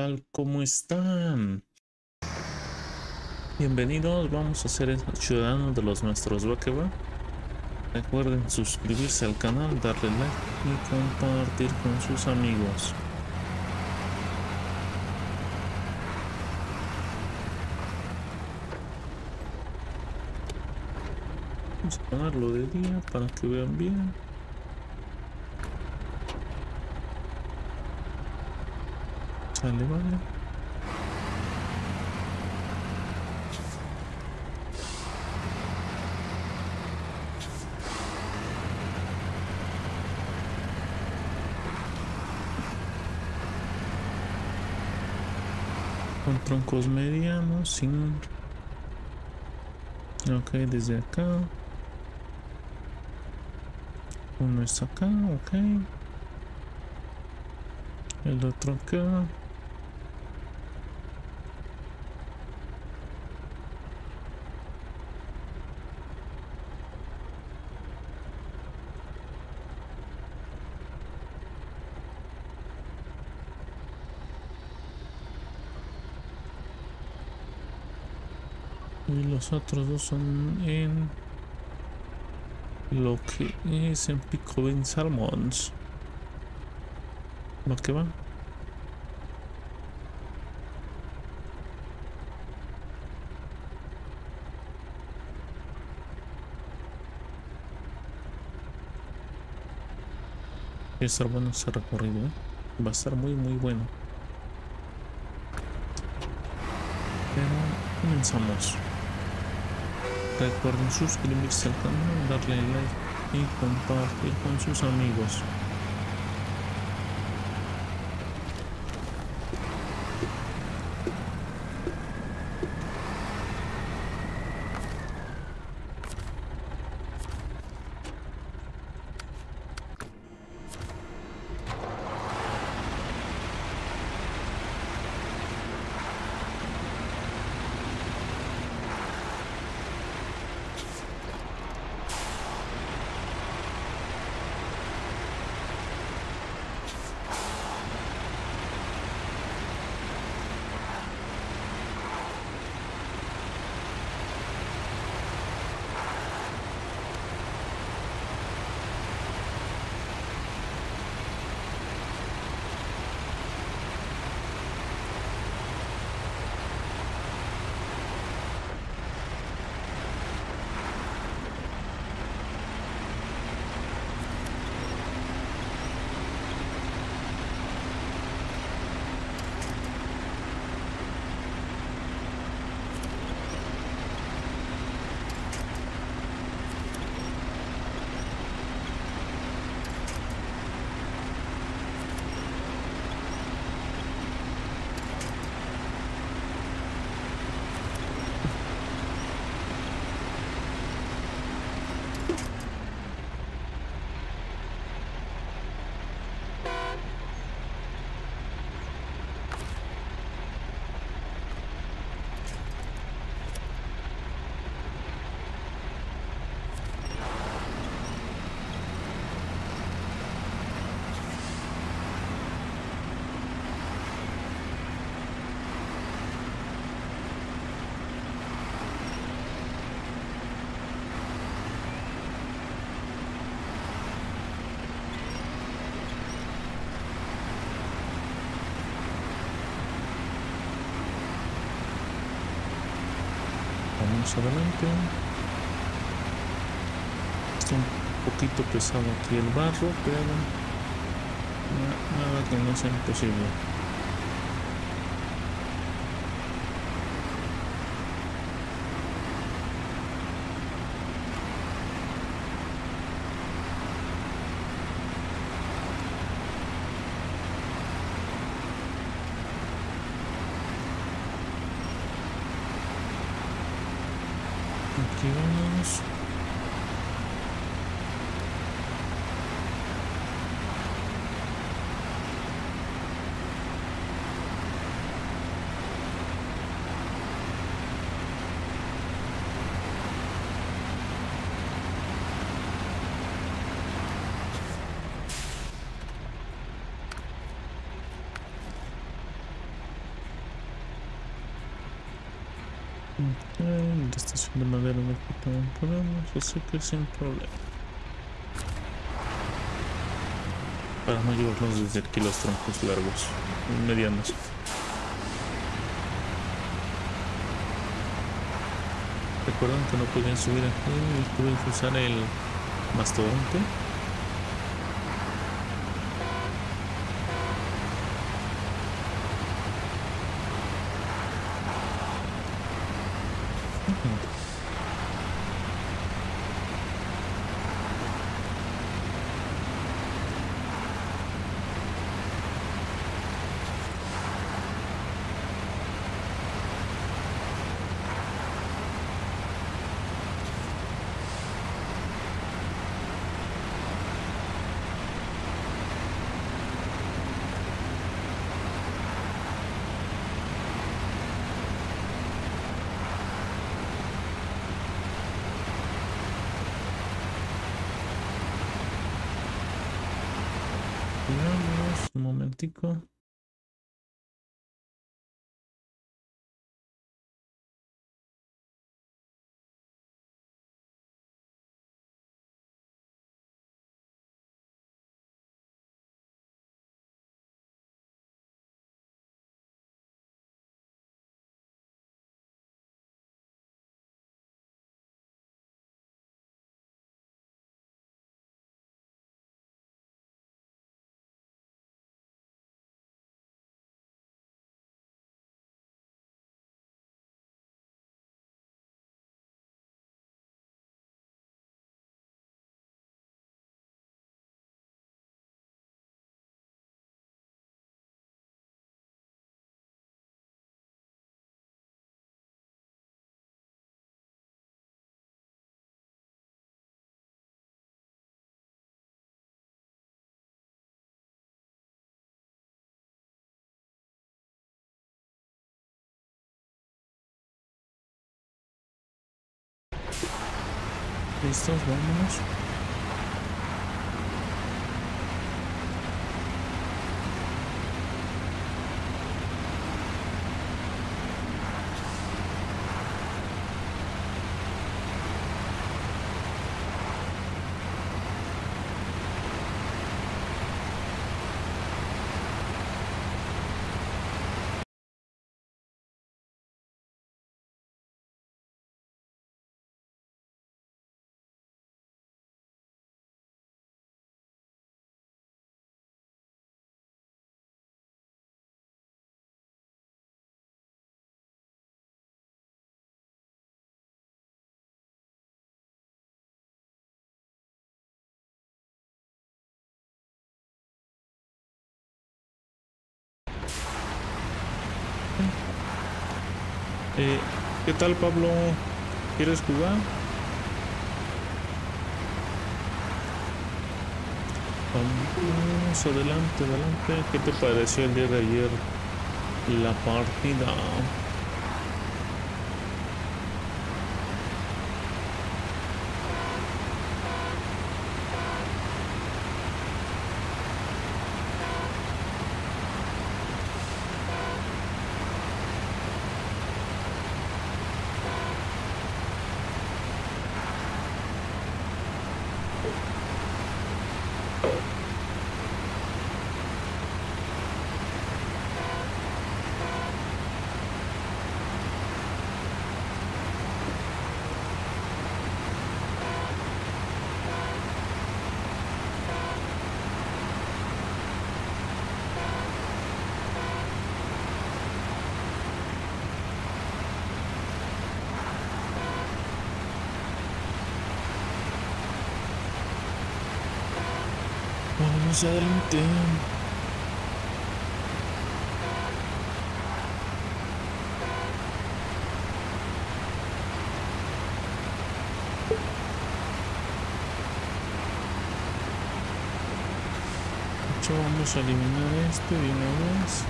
tal? ¿Cómo están? Bienvenidos, vamos a ser ciudadanos de los nuestros, ¿va que va? Recuerden suscribirse al canal, darle like y compartir con sus amigos. Vamos a ponerlo de día para que vean bien. Sale, vale. Con troncos medianos, sin... Ok, desde acá. Uno está acá, ok. El otro acá. Y los otros dos son en lo que es en Pico Ben Salmons. ¿Va que va? Va a estar bueno ese recorrido, ¿eh? Va a estar muy bueno. Pero comenzamos. Recuerden suscribirse al canal, darle like y compartir con sus amigos. Vamos adelante. Está un poquito pesado aquí el barro, pero nada que no sea imposible. Aquí vamos. Ok, la estación de madera de aquí también podemos, así que sin problema. Para no llevarnos desde aquí los troncos largos, medianos. Recuerdan que no podían subir aquí y pueden usar el mastodonte. Veamos un momentico. ¿Listos? Vámonos. ¿Qué tal, Pablo? ¿Quieres jugar? Vamos, adelante, adelante. ¿Qué te pareció el día de ayer la partida? Vamos adelante. De hecho, vamos a eliminar este de una vez.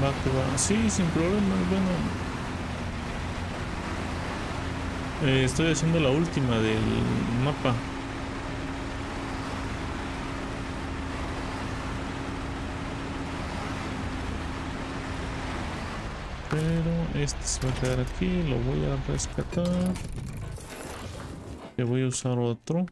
Va que va. Sí, sin problema. Bueno, estoy haciendo la última del mapa. Pero este se va a quedar aquí. Lo voy a rescatar. Que voy a usar otro.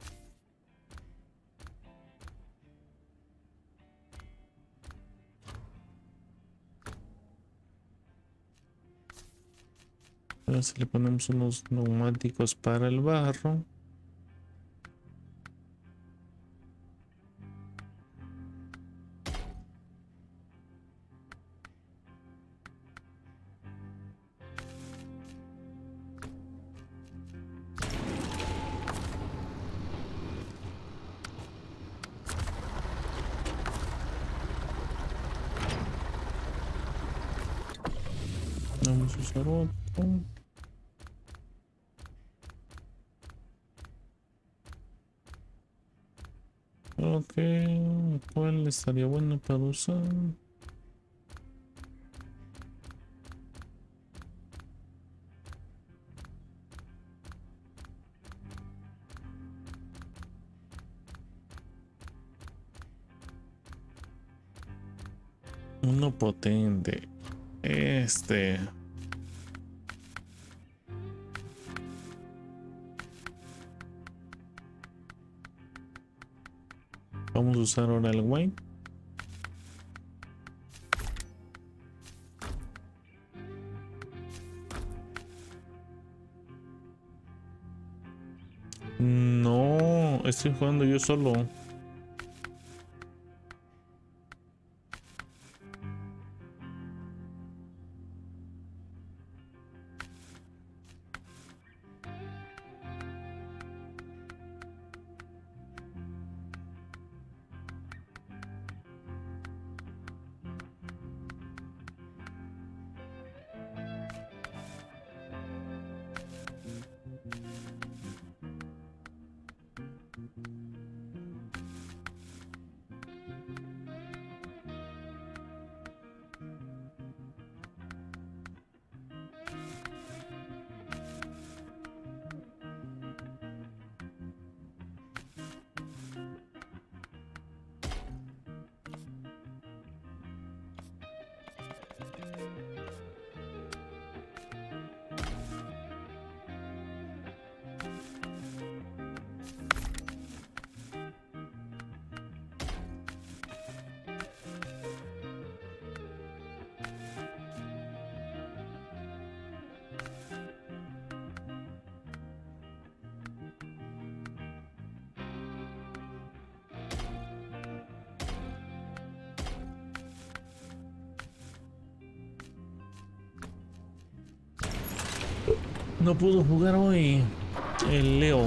A ver si le ponemos unos neumáticos para el barro. Vamos a usar otro. Ok, ¿cuál estaría bueno para usar? Uno potente. Este. Vamos a usar ahora el white. No, estoy jugando yo solo. No pudo jugar hoy el Leo.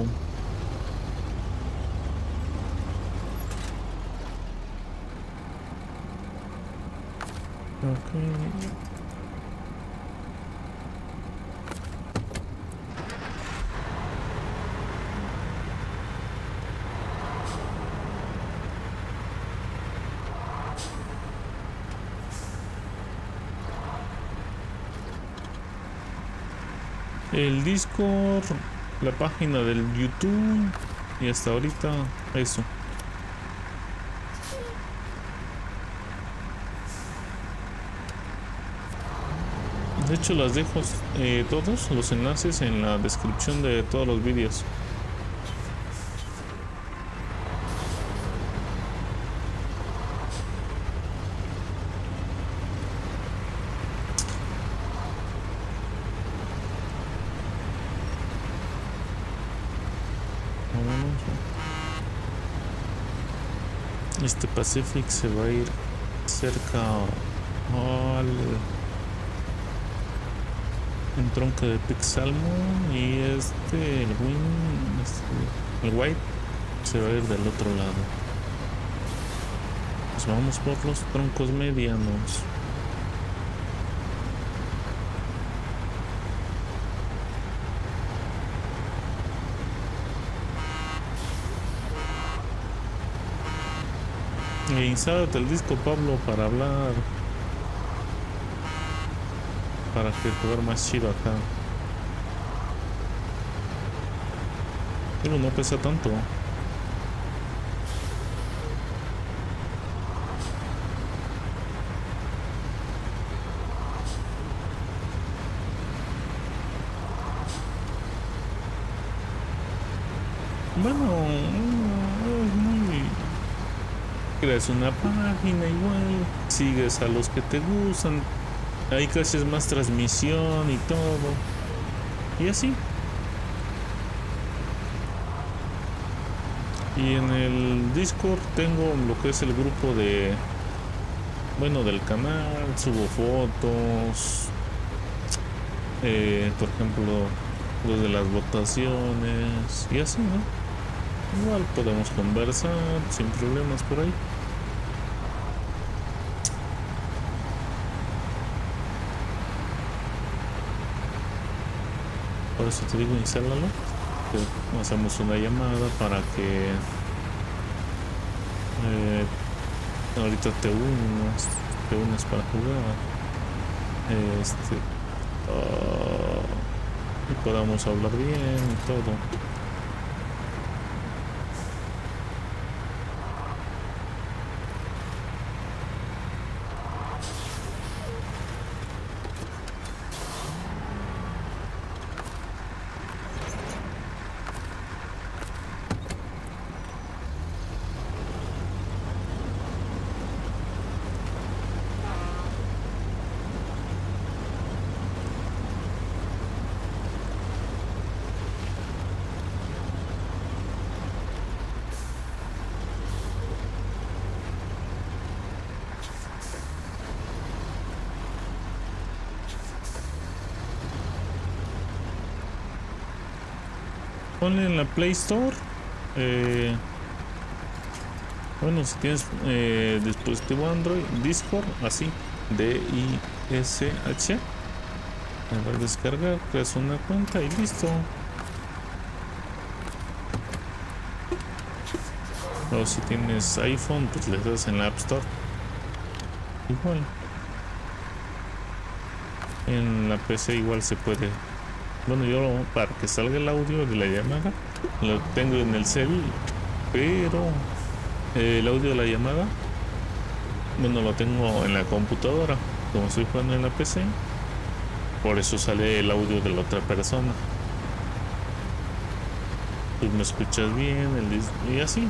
Ok. El Discord, la página del YouTube y hasta ahorita eso. De hecho las dejo todos los enlaces en la descripción de todos los vídeos. Este Pacific se va a ir cerca al un tronco de Pixalmon y el White se va a ir del otro lado. Pues vamos por los troncos medianos. E insálte el disco, Pablo, para hablar. para que jugar más chido acá. Pero no pesa tanto. Bueno, es muy... creas una página igual, sigues a los que te gustan, ahí que haces más transmisión y todo, y así. Y en el Discord tengo lo que es el grupo de, bueno, del canal, subo fotos, por ejemplo, los de las votaciones y así, ¿no? Igual podemos conversar sin problemas por ahí. Por eso te digo, instálalo. Hacemos una llamada para que ahorita te unes para jugar. Y podamos hablar bien y todo. Ponle en la Play Store. Bueno, si tienes dispositivo Android, Discord, así, DISH. Le das a descargar, creas una cuenta y listo. O si tienes iPhone, pues le das en la App Store. Igual. En la PC igual se puede. Bueno, yo para que salga el audio de la llamada lo tengo en el cel, pero el audio de la llamada, bueno, lo tengo en la computadora. Como estoy jugando en la PC, por eso sale el audio de la otra persona. Tú me escuchas bien y así.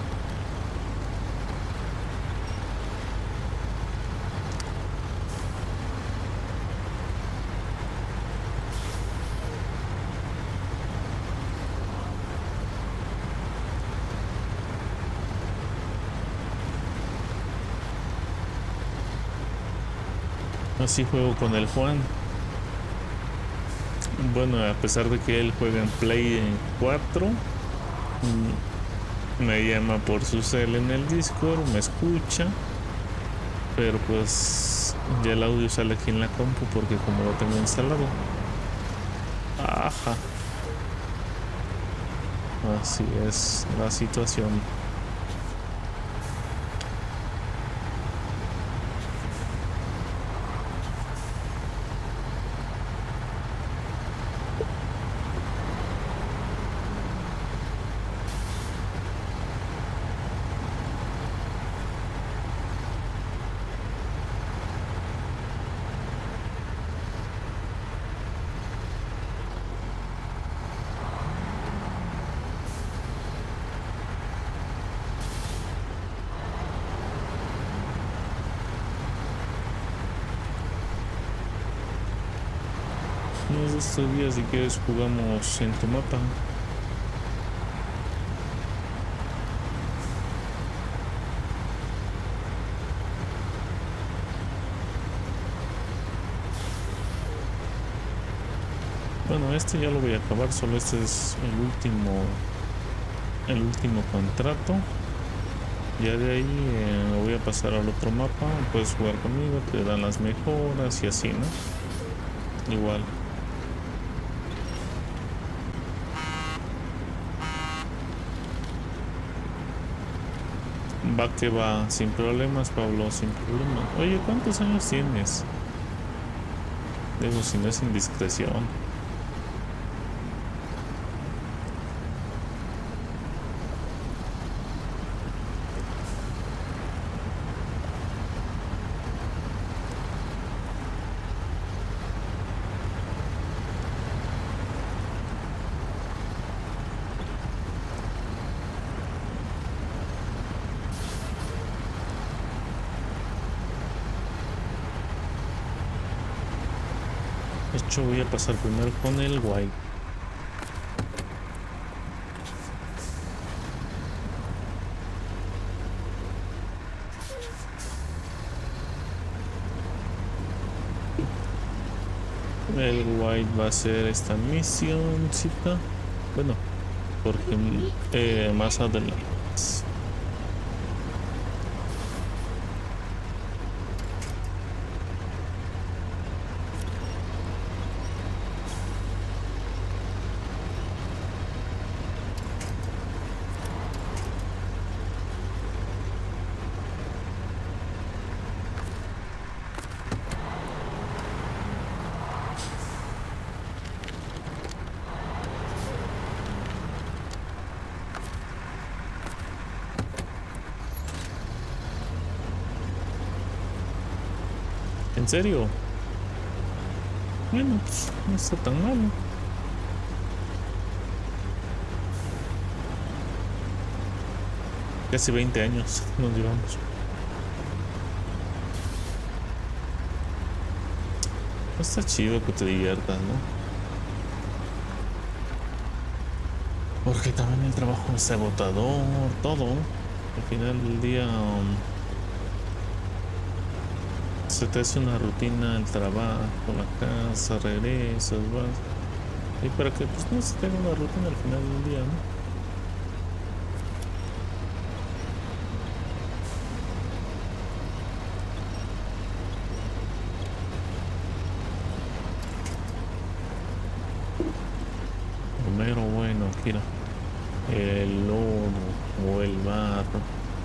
Así juego con el Juan. Bueno, a pesar de que él juega en Play 4, me llama por su cel en el Discord, me escucha, pero pues ya el audio sale aquí en la compu porque como lo tengo instalado. Ajá. Así es la situación. Unos de estos días, si quieres, jugamos en tu mapa. Bueno, este ya lo voy a acabar, solo este es el último contrato. Ya de ahí me voy a pasar al otro mapa. Puedes jugar conmigo, te dan las mejoras y así, ¿no? Igual. Va que va, sin problemas, Pablo, sin problemas. Oye, ¿cuántos años tienes? Digo, si no es indiscreción. De hecho, voy a pasar primero con el white. El white va a ser esta misioncita. Bueno, porque más adelante. ¿En serio? Bueno, pues no está tan malo. Casi 20 años nos llevamos. Está chido que te diviertas, ¿no? Porque también el trabajo es agotador, todo. Al final del día se te hace una rutina, el trabajo, la casa, regresas, vas. Y para que pues no se tenga una rutina al final del día, ¿no? Primero, bueno, mira, el lodo o el barro.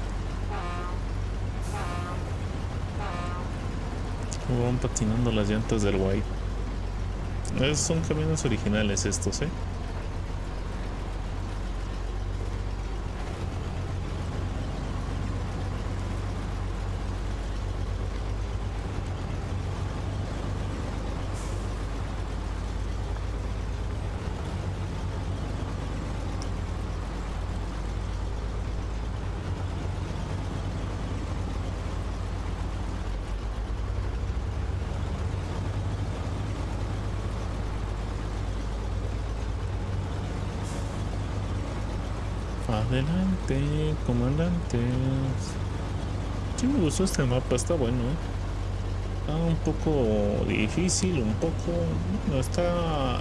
Como van patinando las llantas del white. Son camiones originales estos, ¿eh? Adelante, comandantes. Sí me gustó este mapa, está bueno, ¿eh? Está un poco difícil, un poco... No está...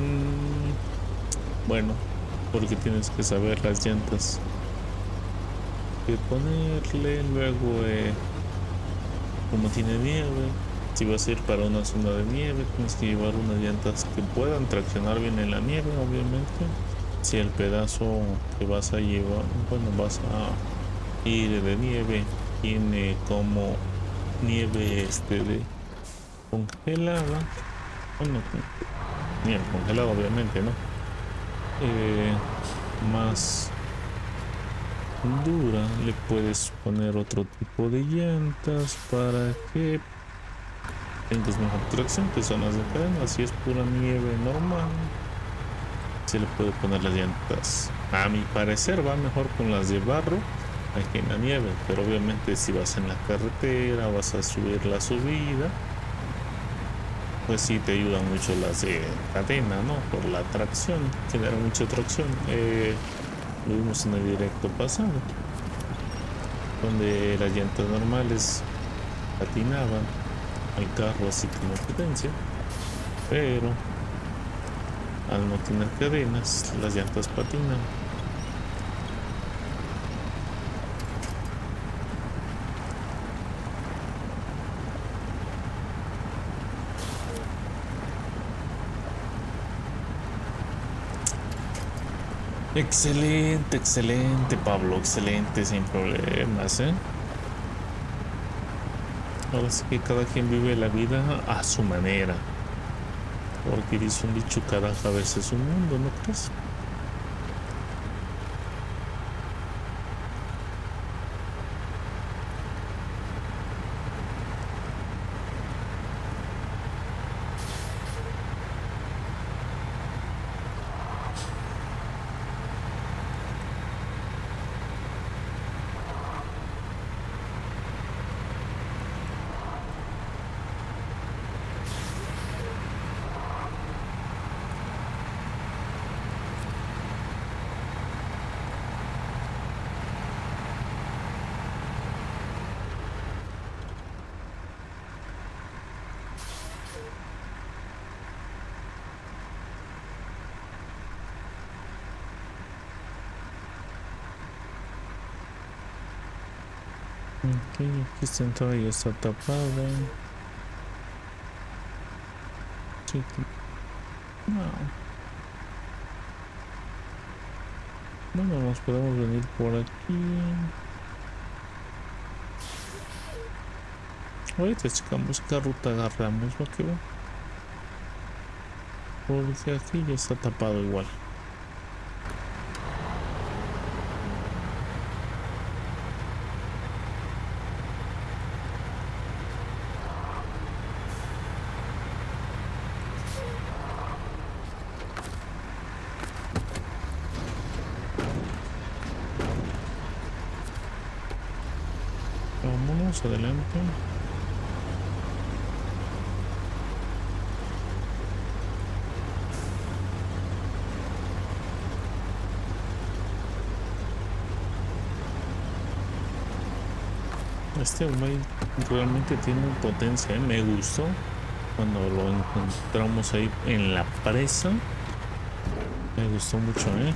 bueno, porque tienes que saber las llantas que ponerle, luego como tiene nieve, si vas a ir para una zona de nieve, tienes que llevar unas llantas que puedan traccionar bien en la nieve, obviamente. Si el pedazo que vas a llevar, bueno, vas a ir de nieve, tiene como nieve de congelada, bueno, nieve congelada obviamente, ¿no? Más dura, le puedes poner otro tipo de llantas para que tengas mejor tracción, que son las de cadena. Si es pura nieve normal, se le puede poner las llantas. A mi parecer va mejor con las de barro aquí en la nieve, pero obviamente si vas en la carretera, vas a subir la subida, pues sí te ayudan mucho las de cadena, ¿no? Por la tracción, genera mucha tracción. Lo vimos en el directo pasado, donde las llantas normales patinaban al carro así como potencia, pero al no tener cadenas, las llantas patinan. Excelente, excelente, Pablo, excelente, sin problemas, ¿eh? Ahora sí que cada quien vive la vida a su manera. Porque dice un dicho, cada cabeza es un mundo, ¿no crees? Ok, aquí esta entrada ya está tapada. Sí, no. Bueno, nos podemos venir por aquí. Ahorita checamos qué ruta agarramos, ¿va que va? Porque aquí ya está tapado igual. Vámonos adelante. Este güey realmente tiene potencia, ¿eh? Me gustó cuando lo encontramos ahí en la presa. Me gustó mucho, ¿eh?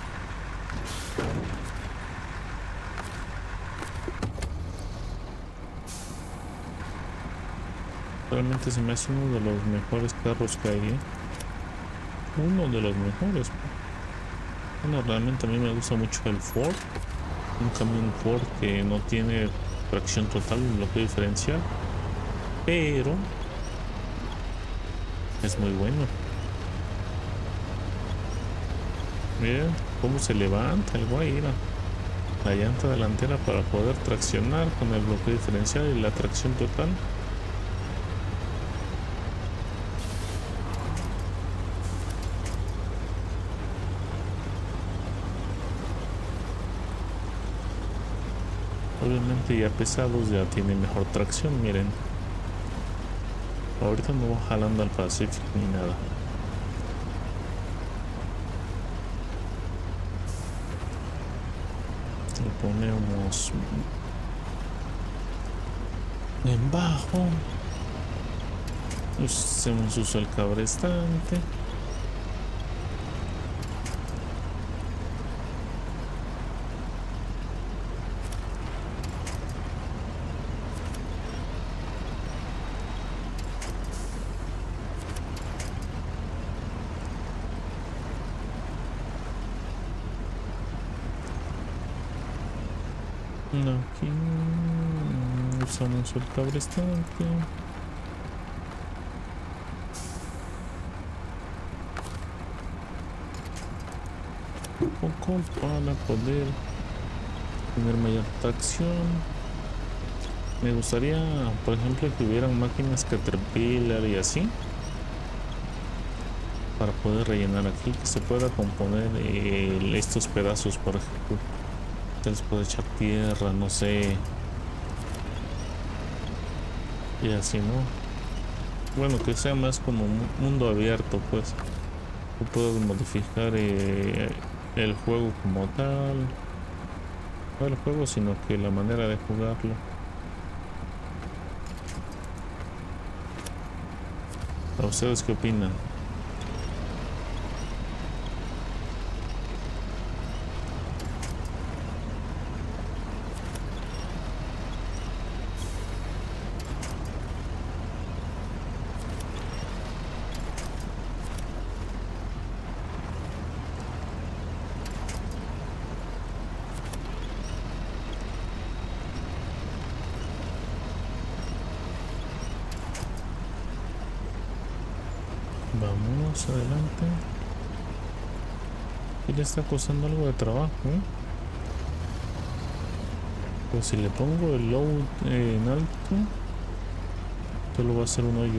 Realmente se me hace uno de los mejores carros que hay, ¿eh? Uno de los mejores. Bueno, realmente a mí me gusta mucho el Ford. Un camión Ford que no tiene tracción total, bloqueo diferencial, pero es muy bueno. Miren cómo se levanta el guay, mira. La llanta delantera para poder traccionar con el bloqueo diferencial y la tracción total. Obviamente ya pesados ya tiene mejor tracción, miren. Ahorita no va jalando al Pacific ni nada. Le ponemos en bajo. Hacemos uso del cabrestante. Aquí usamos el cabrestante. Un poco para poder tener mayor tracción. Me gustaría, por ejemplo, que hubieran máquinas Caterpillar y así, para poder rellenar aquí, que se pueda componer estos pedazos, por ejemplo. Se les puede echar tierra, no sé, y así, ¿no? Bueno, que sea más como un mundo abierto, pues. Tú puedes modificar el juego como tal. No el juego, sino que la manera de jugarlo. ¿A ustedes qué opinan? Vamos adelante. Y le está costando algo de trabajo, ¿eh? Pues si le pongo el load en alto, solo va a ser un hoyo.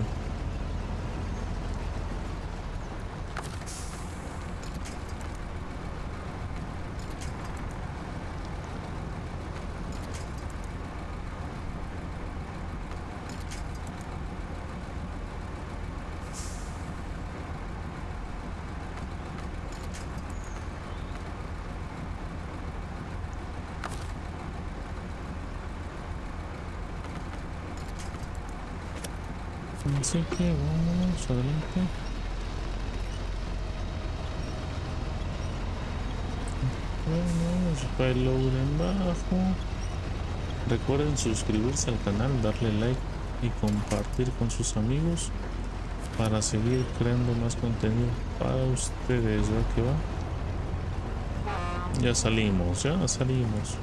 Así que vamos adelante. Bueno, para el load en bajo. Recuerden suscribirse al canal, darle like y compartir con sus amigos para seguir creando más contenido para ustedes. ¿Ya que va? Ya salimos, ya salimos.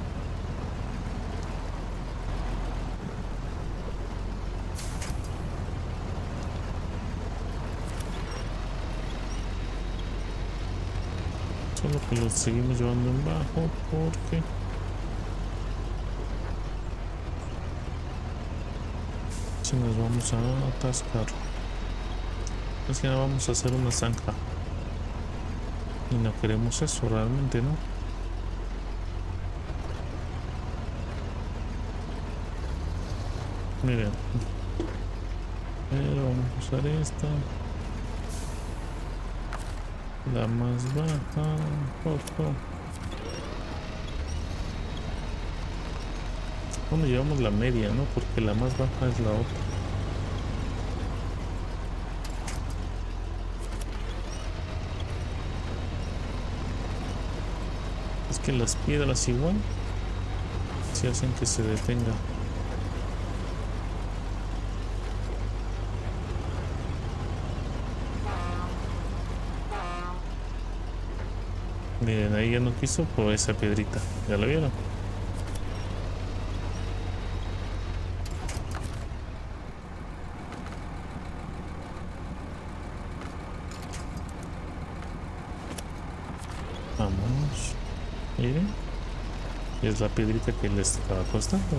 Solo que lo seguimos llevando en bajo porque si nos vamos a atascar, es que no vamos a hacer una zanja y no queremos eso realmente, ¿no? Miren, pero vamos a usar esta, la más baja, un poco. Bueno, llevamos la media, ¿no? Porque la más baja es la otra. Es que las piedras igual si hacen que se detenga. Miren, ahí ya no quiso por esa piedrita. ¿Ya lo vieron? Vamos. Miren. Es la piedrita que les estaba costando.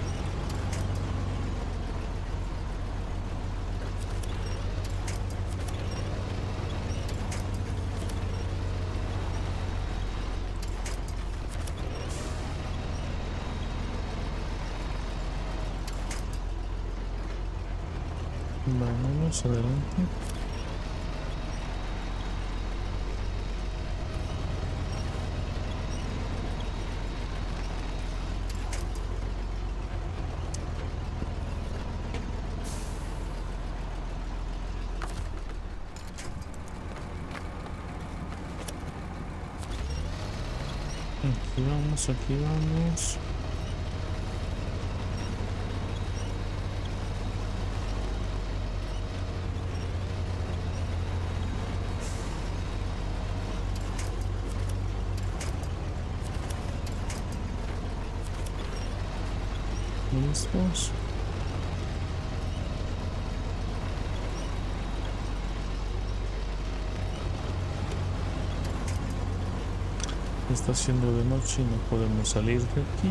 Vámonos adelante. Aquí vamos, aquí vamos. Listos. Está haciendo de noche y no podemos salir de aquí.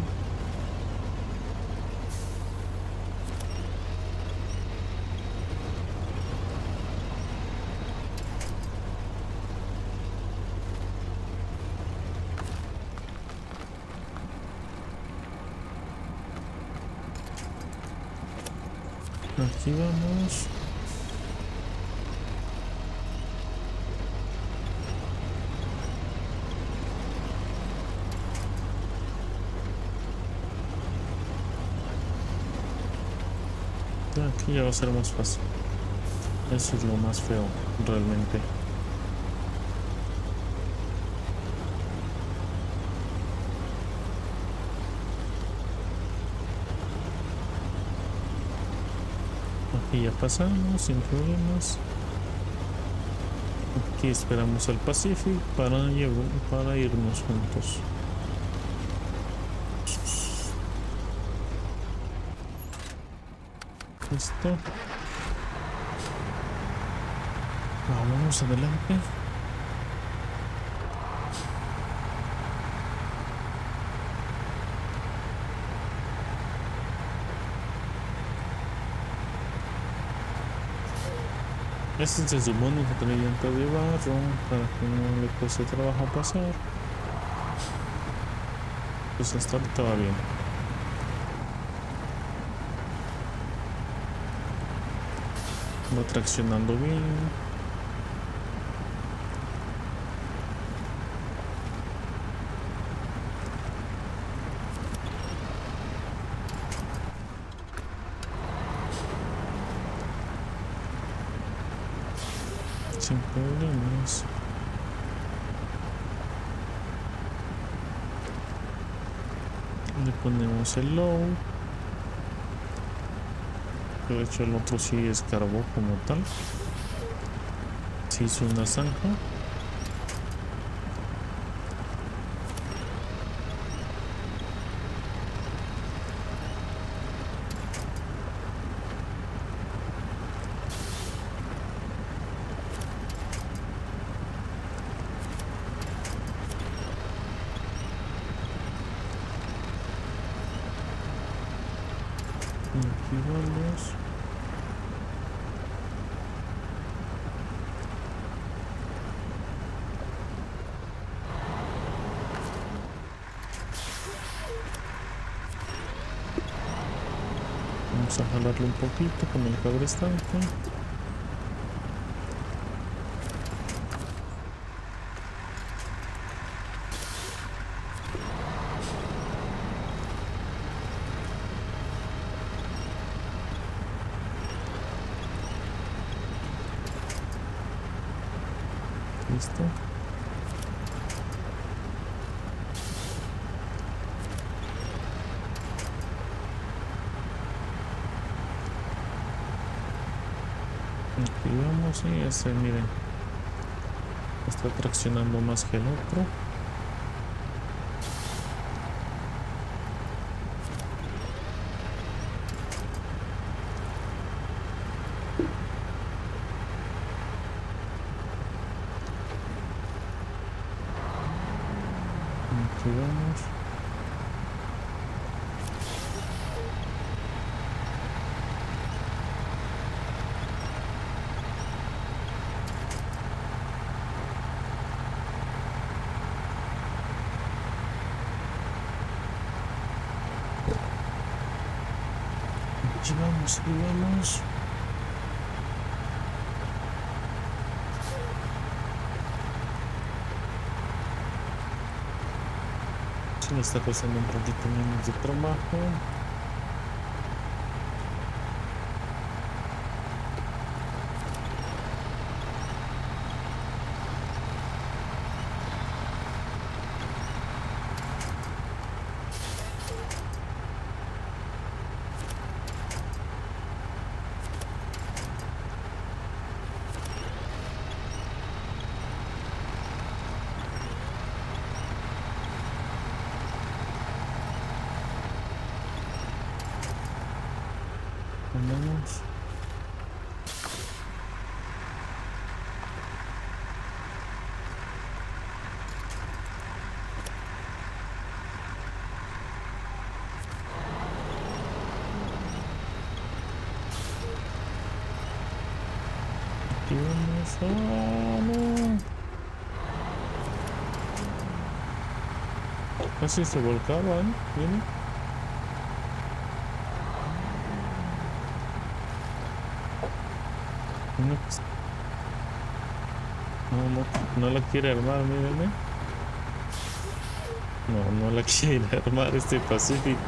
Aquí vamos. Aquí ya va a ser más fácil. Eso es lo más feo, realmente. Aquí ya pasamos sin problemas. Aquí esperamos al Pacific para irnos juntos. Listo. Vámonos adelante. Este se supone que tiene llanta de barro para que no le cueste trabajo pasar. Pues hasta ahorita va bien. Va traccionando bien. Sin problemas. Le ponemos el low. De hecho el otro sí escarbó como tal. Se hizo una zanja. Aquí vamos. Vamos a jalarle un poquito con el cabrestante. Listo. Aquí vamos y ese, miren, está traccionando más que el otro. Aquí vamos. Aquí vamos. Se me está costando un poquito menos de trabajo. Vamos. Aquí vamos. ¡Oh, no! Casi se volcaba, ¿eh? ¿Viene? No la quiere armar, mírenme. No la quiere armar este Pacific.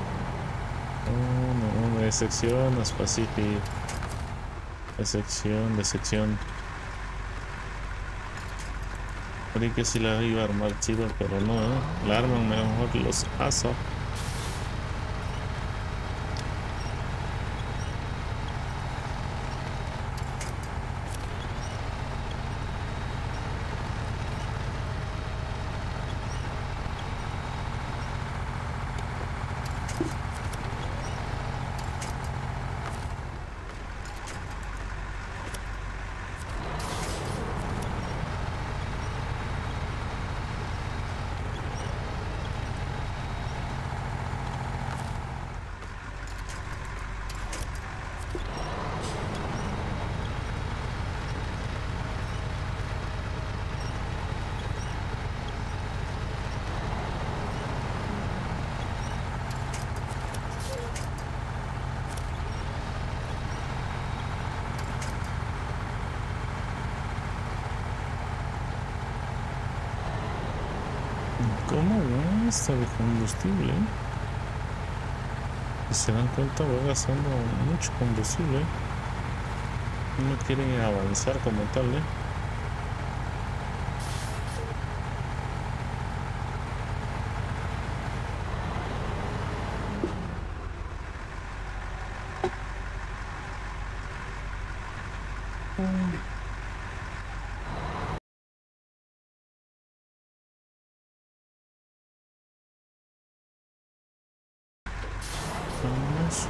No, decepcionas, Pacific. Decepción. Creí que sí la iba a armar chido, pero no, la arman mejor los ASO. ¿Cómo gasta de combustible? Si se dan cuenta, va gastando mucho combustible. No quiere avanzar como tal, ¿eh? Vamos.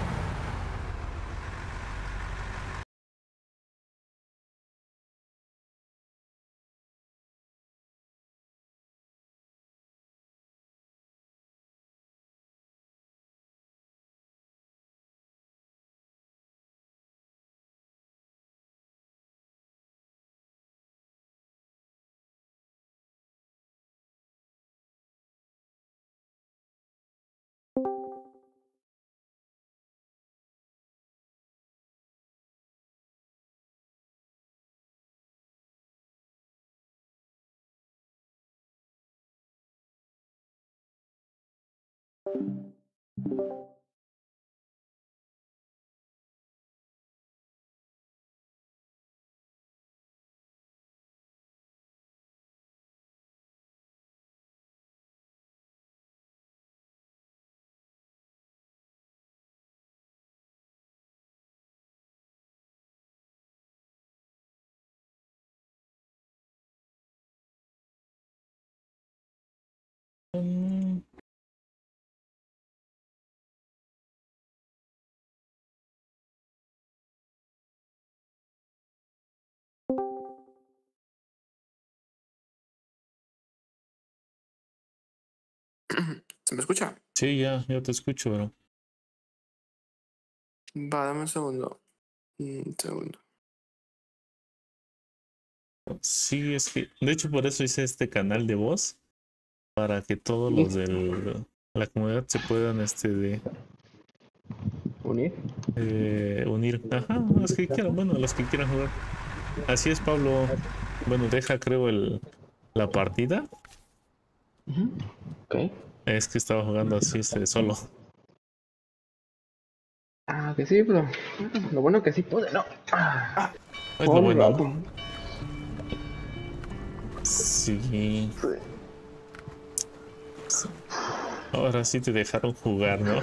Mm, ¿Se me escucha? Sí, ya te escucho, bro. Va, dame un segundo. Un segundo. Sí, es que, de hecho, por eso hice este canal de voz, para que todos Sí. los de la comunidad se puedan, Unir. unir. Ajá, los que quieran, bueno, los que quieran jugar. Así es, Pablo. Bueno, deja, creo, la partida. Ok. Es que estaba jugando así, solo. Ah, que sí, pero lo bueno que sí pude, ¿no? Ah, Es lo por un bueno, rato. ¿no? Sí. Ahora sí te dejaron jugar, ¿no?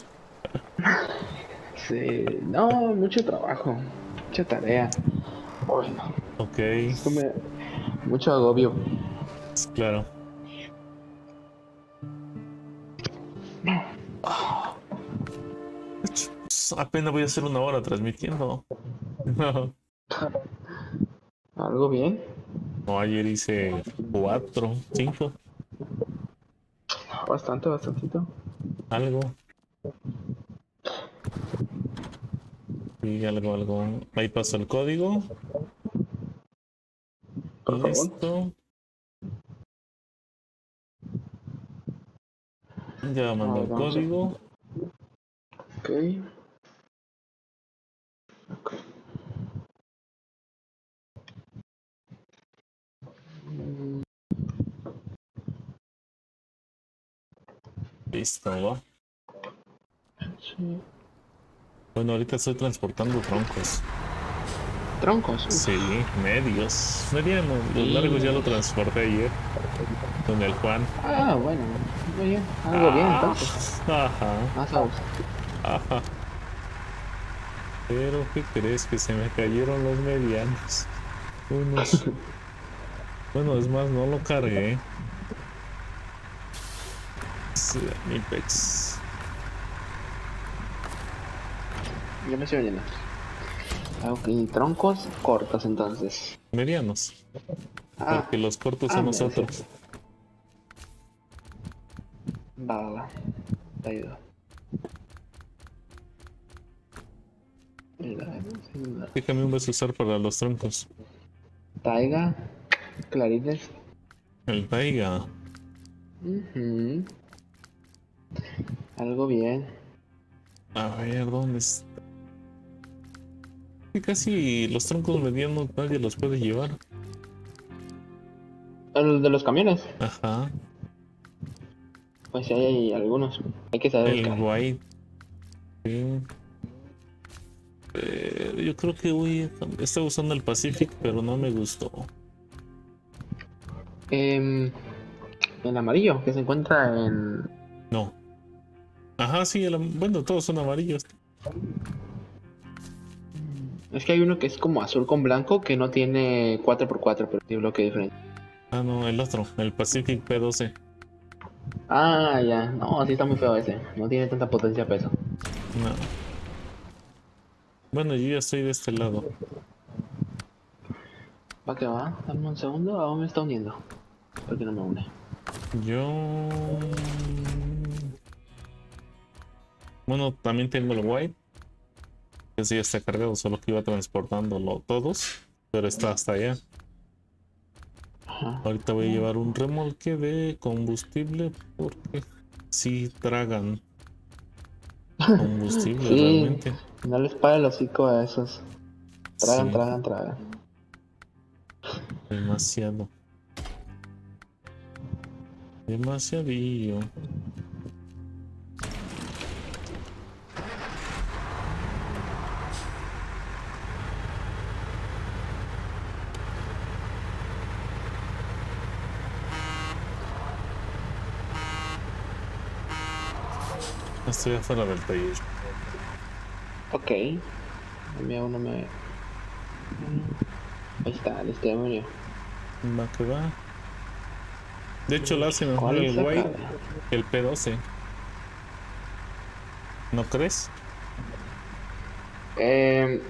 Sí, no, mucho trabajo, mucha tarea. Bueno, Ok, estuve mucho agobio. claro. Apenas voy a hacer una hora transmitiendo. No, ¿Algo bien? ayer hice 4, 5, Bastante, bastantito. algo. Y algo. Ahí paso el código. Por favor. Listo. Ya A mandé ver, el vamos a... código. Ok. Ok. Mm, Listo, va. sí. Bueno, ahorita estoy transportando troncos. Troncos. Sí, medios. Medianos. Los largos ya lo Medios. transporté ayer con el Juan. Ah, bueno. Muy bien. Algo bien, Ah, entonces. ajá, Más sabes. ajá. Pero ¿qué crees? Que se me cayeron los medianos. Unos. Bueno, es más, no lo cargué. Sí, mi pex. Yo me estoy vendiendo. Ah, ok, troncos cortos entonces. Medianos. Ah, Porque los cortos son me decía. nosotros. Va. Te ayudo. La ¿Qué camión vas a usar para los troncos? Taiga, clarines. El Taiga. Ujú. Algo bien. A ver, ¿dónde está? Que casi los troncos medianos nadie los puede llevar. El de los camiones. Ajá. Pues sí, hay algunos. Hay que saber El buscar. White. Sí. Yo creo que estaba usando el Pacific, pero no me gustó. El amarillo que se encuentra en... No. Ajá, sí, bueno, todos son amarillos. Es que hay uno que es como azul con blanco que no tiene 4x4, pero tiene bloque diferente. Ah, no, el otro, el Pacific P12. Ah, ya. No, sí está muy feo ese. No tiene tanta potencia peso. No. Bueno, yo ya estoy de este lado. Va que va. Dame un segundo. Aún me está uniendo. Porque no me une. Yo... Bueno, también tengo el White. Que sí ya está cargado, solo que iba transportándolo todos. Pero está hasta allá. Ajá. Ahorita voy a llevar un remolque de combustible porque sí tragan combustible Sí. realmente. No les para el hocico a esos. Tragan, Sí, tragan, tragan. demasiado. Demasiadillo. Estoy afuera del taller. Ok. Uno me... Ahí está, el testimonio. Va que va. De hecho, lo hace mejor ¿Cuál el es White acá? que el P12. ¿No crees? Eh,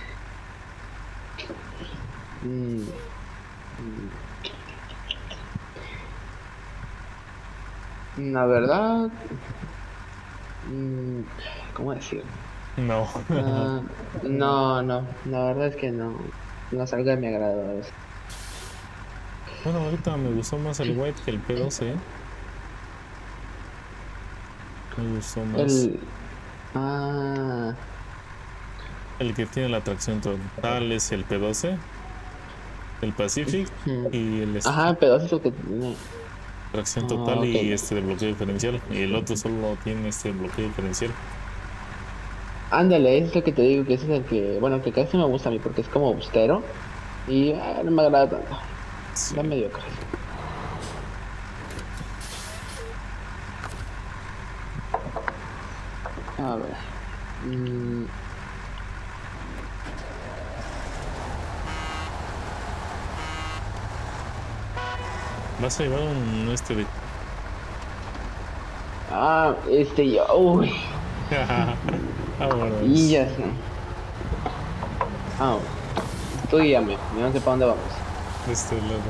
mm, la verdad, mm, ¿cómo decir? No. No, no, la verdad es que no, no es algo de mi agrado eso. Bueno, ahorita me gustó más el White que el P12, ¿eh? Me gustó más. El, ah, El que tiene la tracción total es el P12, el Pacific mm, y el ajá, pero eso es lo que tiene. tracción Ah, total ok. y este de bloqueo diferencial. Y el otro solo tiene este bloqueo diferencial. Ándale, ese es el que te digo que ese es el que, bueno, que casi me gusta a mí porque es como austero y no me agrada tanto. Sí. Da mediocre. A ver. mm, Vas a llevar un este de. Uy, Ahora y ya sé. Ah, tú guíame, yo no sé para dónde vamos. de este lado.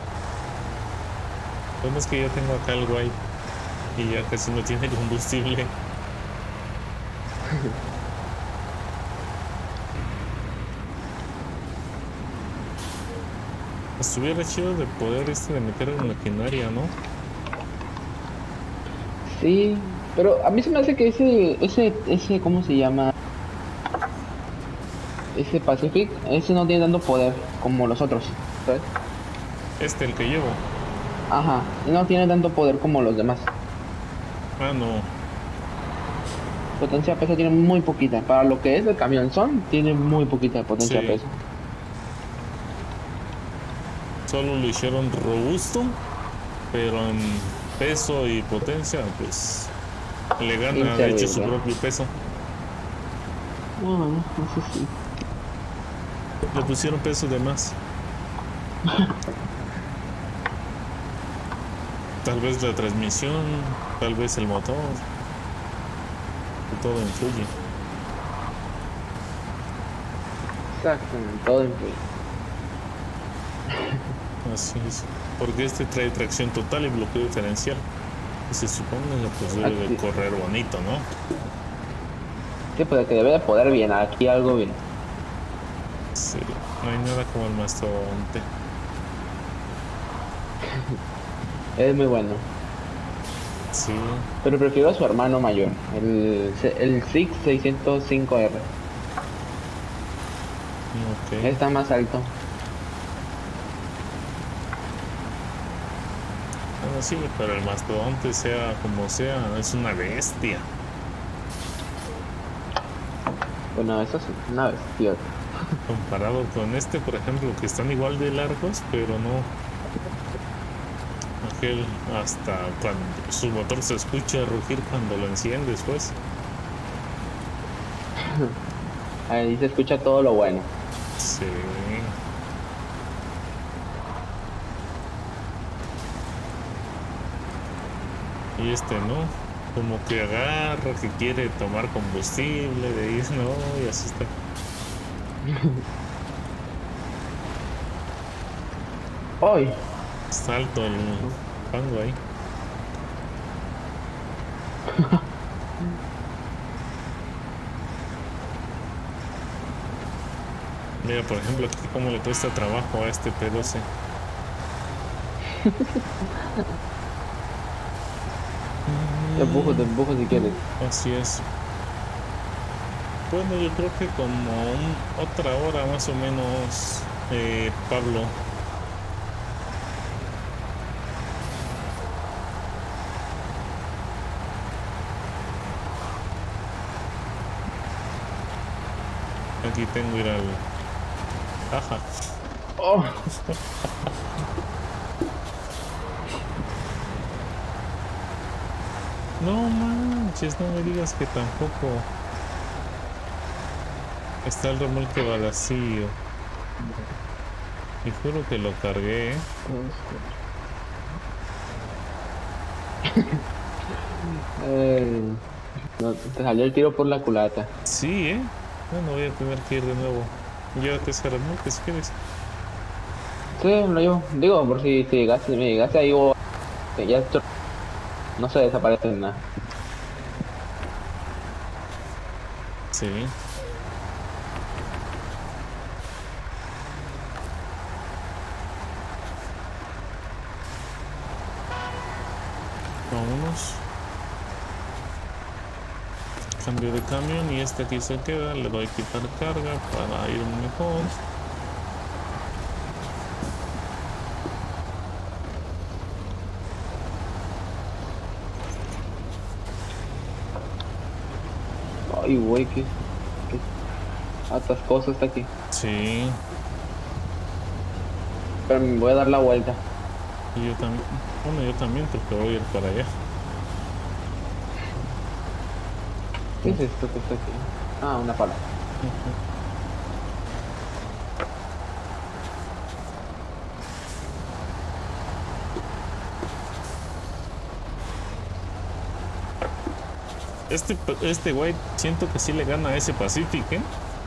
Bueno, es que ya tengo acá el White y ya casi no tiene combustible. Estuviera chido de poder de meter en maquinaria, ¿no? Sí, pero a mí se me hace que ese, ¿cómo se llama? Ese Pacific, ese no tiene tanto poder como los otros, ¿sabes? El que llevo. Ajá, no tiene tanto poder como los demás. Ah, no. Potencia de peso tiene muy poquita. Para lo que es el camión tiene muy poquita potencia de Sí. peso. Solo lo hicieron robusto, pero en peso y potencia, pues le gana de hecho su Inservible. propio peso. No, eso sí. Le pusieron peso de más. Tal vez la transmisión, tal vez el motor. Todo influye. Exactamente, todo influye. Así es. Porque trae tracción total y bloqueo diferencial. Y se supone que pues debe de Aquí. correr bonito, ¿no? Sí, pues que debe de poder bien, aquí algo bien. Sí. No hay nada como el mastodonte. Es muy bueno. Sí. Pero prefiero a su hermano mayor, el SIG 605R. Ok. Está más alto. bueno, sí, pero el mastodonte, sea como sea, es una bestia. Bueno, eso sí, una bestia. Comparado con este, por ejemplo, que están igual de largos, pero no. Aquel, hasta cuando su motor se escucha rugir cuando lo enciendes, pues. Ahí se escucha todo lo bueno. Sí. Y este no, como que agarra, que quiere tomar combustible, de ahí no, y así está. ¡Ay! Salto el fango ahí. Mira, por ejemplo, aquí cómo le cuesta trabajo a este P12. Te empujo si quieres. Así es. Bueno, yo creo que como otra hora más o menos, Pablo. Aquí tengo ir al... Ajá. ¡Oh! No manches, no me digas que tampoco está el remolque vacío. Y juro que lo cargué, ¿eh? No, te salió el tiro por la culata. Sí, ¿eh? Bueno, voy a tener que ir de nuevo. Llévate ese remolque si quieres. Sí, lo llevo. Digo, por si llegaste, me llegaste ahí o que ya no se desaparece en nada. Sí. Vámonos. Cambio de camión y este aquí se queda. Le doy a quitar carga para ir mejor. Ay, güey, qué atascoso está aquí. Sí. Pero me voy a dar la vuelta. Y yo también. Bueno, yo también porque voy a ir para allá. ¿Qué es esto que está aquí? Ah, una pala. Este güey siento que sí le gana a ese Pacific, ¿eh?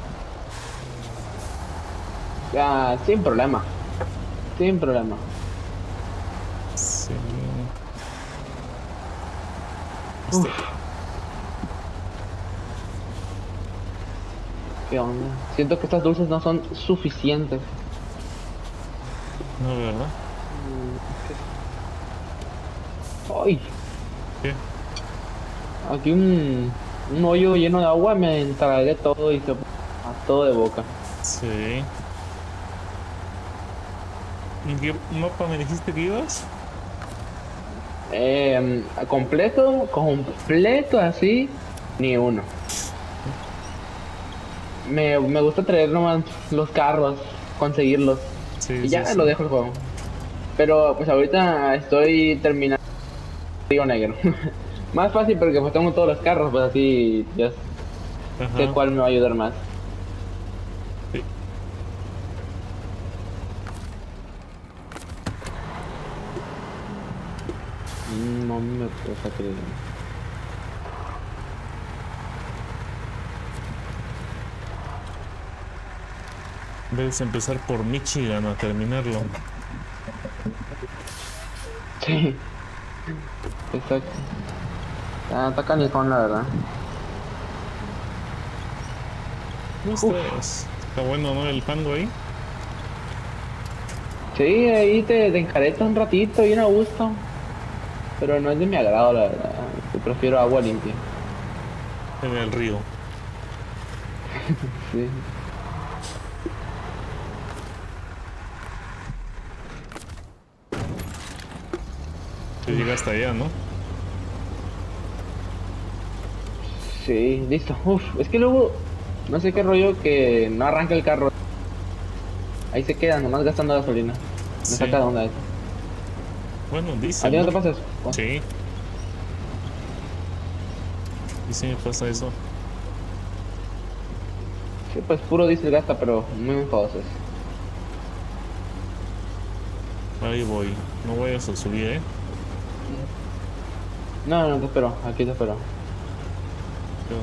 Ya, sin problema. Sin problema. Sí. Uf. ¿Qué onda? Siento que estas dulces no son suficientes. No, ¿verdad? ¡Ay! ¿Qué? Aquí un hoyo lleno de agua, me entragué todo y se a todo de boca. Sí. ¿En qué mapa me dijiste que ibas? Completo así, ni uno. Me gusta traer nomás los carros, conseguirlos. Sí, Y sí, ya sí. lo dejo el juego. Pero pues ahorita estoy terminando Río Negro. Más fácil porque pues tengo todos los carros, pues así ya sé Ajá. cuál me va a ayudar más. Sí. No me pasa que... Debes empezar por Michigan a terminarlo. Sí, exacto. Está canijón, la verdad. No estás. Está bueno, ¿no? El fango ahí. Sí, ahí te encaretas un ratito, bien a gusto. Pero no es de mi agrado, la verdad. Yo prefiero agua limpia. En el río. Sí. Te llega hasta allá, ¿no? Sí, listo. Uf, es que luego, no sé qué rollo que no arranca el carro. Ahí se queda, nomás gastando gasolina. Me Sí. saca de onda eso. Bueno, ¿A ti dicen, no ¿no? te pasa eso? Sí. Y sí me pasa eso. Sí, pues puro diésel gasta, pero muy enfadoso. Ahí voy. No vayas a subir, ¿eh? No, no te espero, aquí te espero. Yo-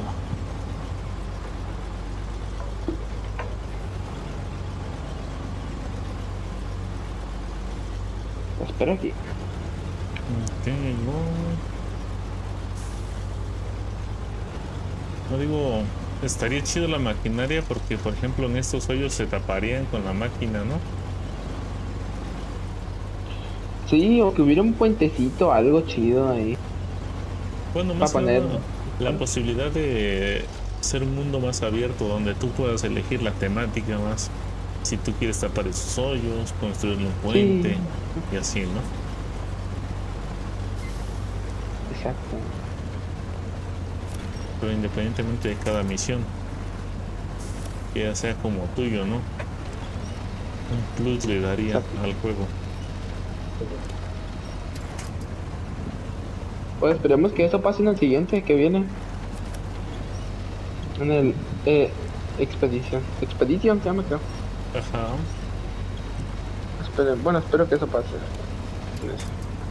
Te espero aquí. Ok, voy. No digo, estaría chido la maquinaria porque, por ejemplo, en estos hoyos se taparían con la máquina, ¿no? Sí, o que hubiera un puentecito, algo chido ahí. Bueno, Para más que poner. nada, la posibilidad de ser un mundo más abierto donde tú puedas elegir la temática más. Si tú quieres tapar esos hoyos, construirle un Sí, puente y así, ¿no? exacto. Pero independientemente de cada misión, que ya sea como tuyo, ¿no? Un plus le daría Exacto. al juego. Pues esperemos que eso pase en el siguiente que viene. En el Expedición. Expedition se llama, creo. Ajá. Bueno, espero que eso pase. En ese.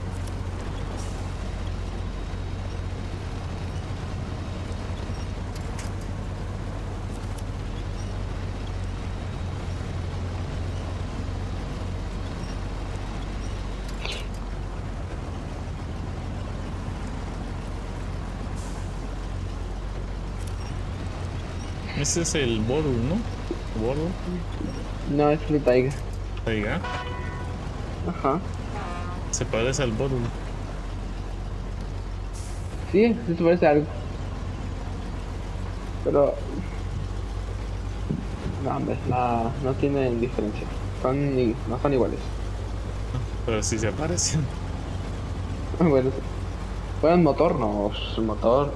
Ese es el Boru, ¿no? Boru. No, es Free Tiger. Oiga, Ajá. se parece al Boru. Sí, sí se parece a algo. Pero. No, hombre, no tienen diferencia. No son iguales. Pero sí se aparecen. Bueno, ¿juegan motor? No, su motor.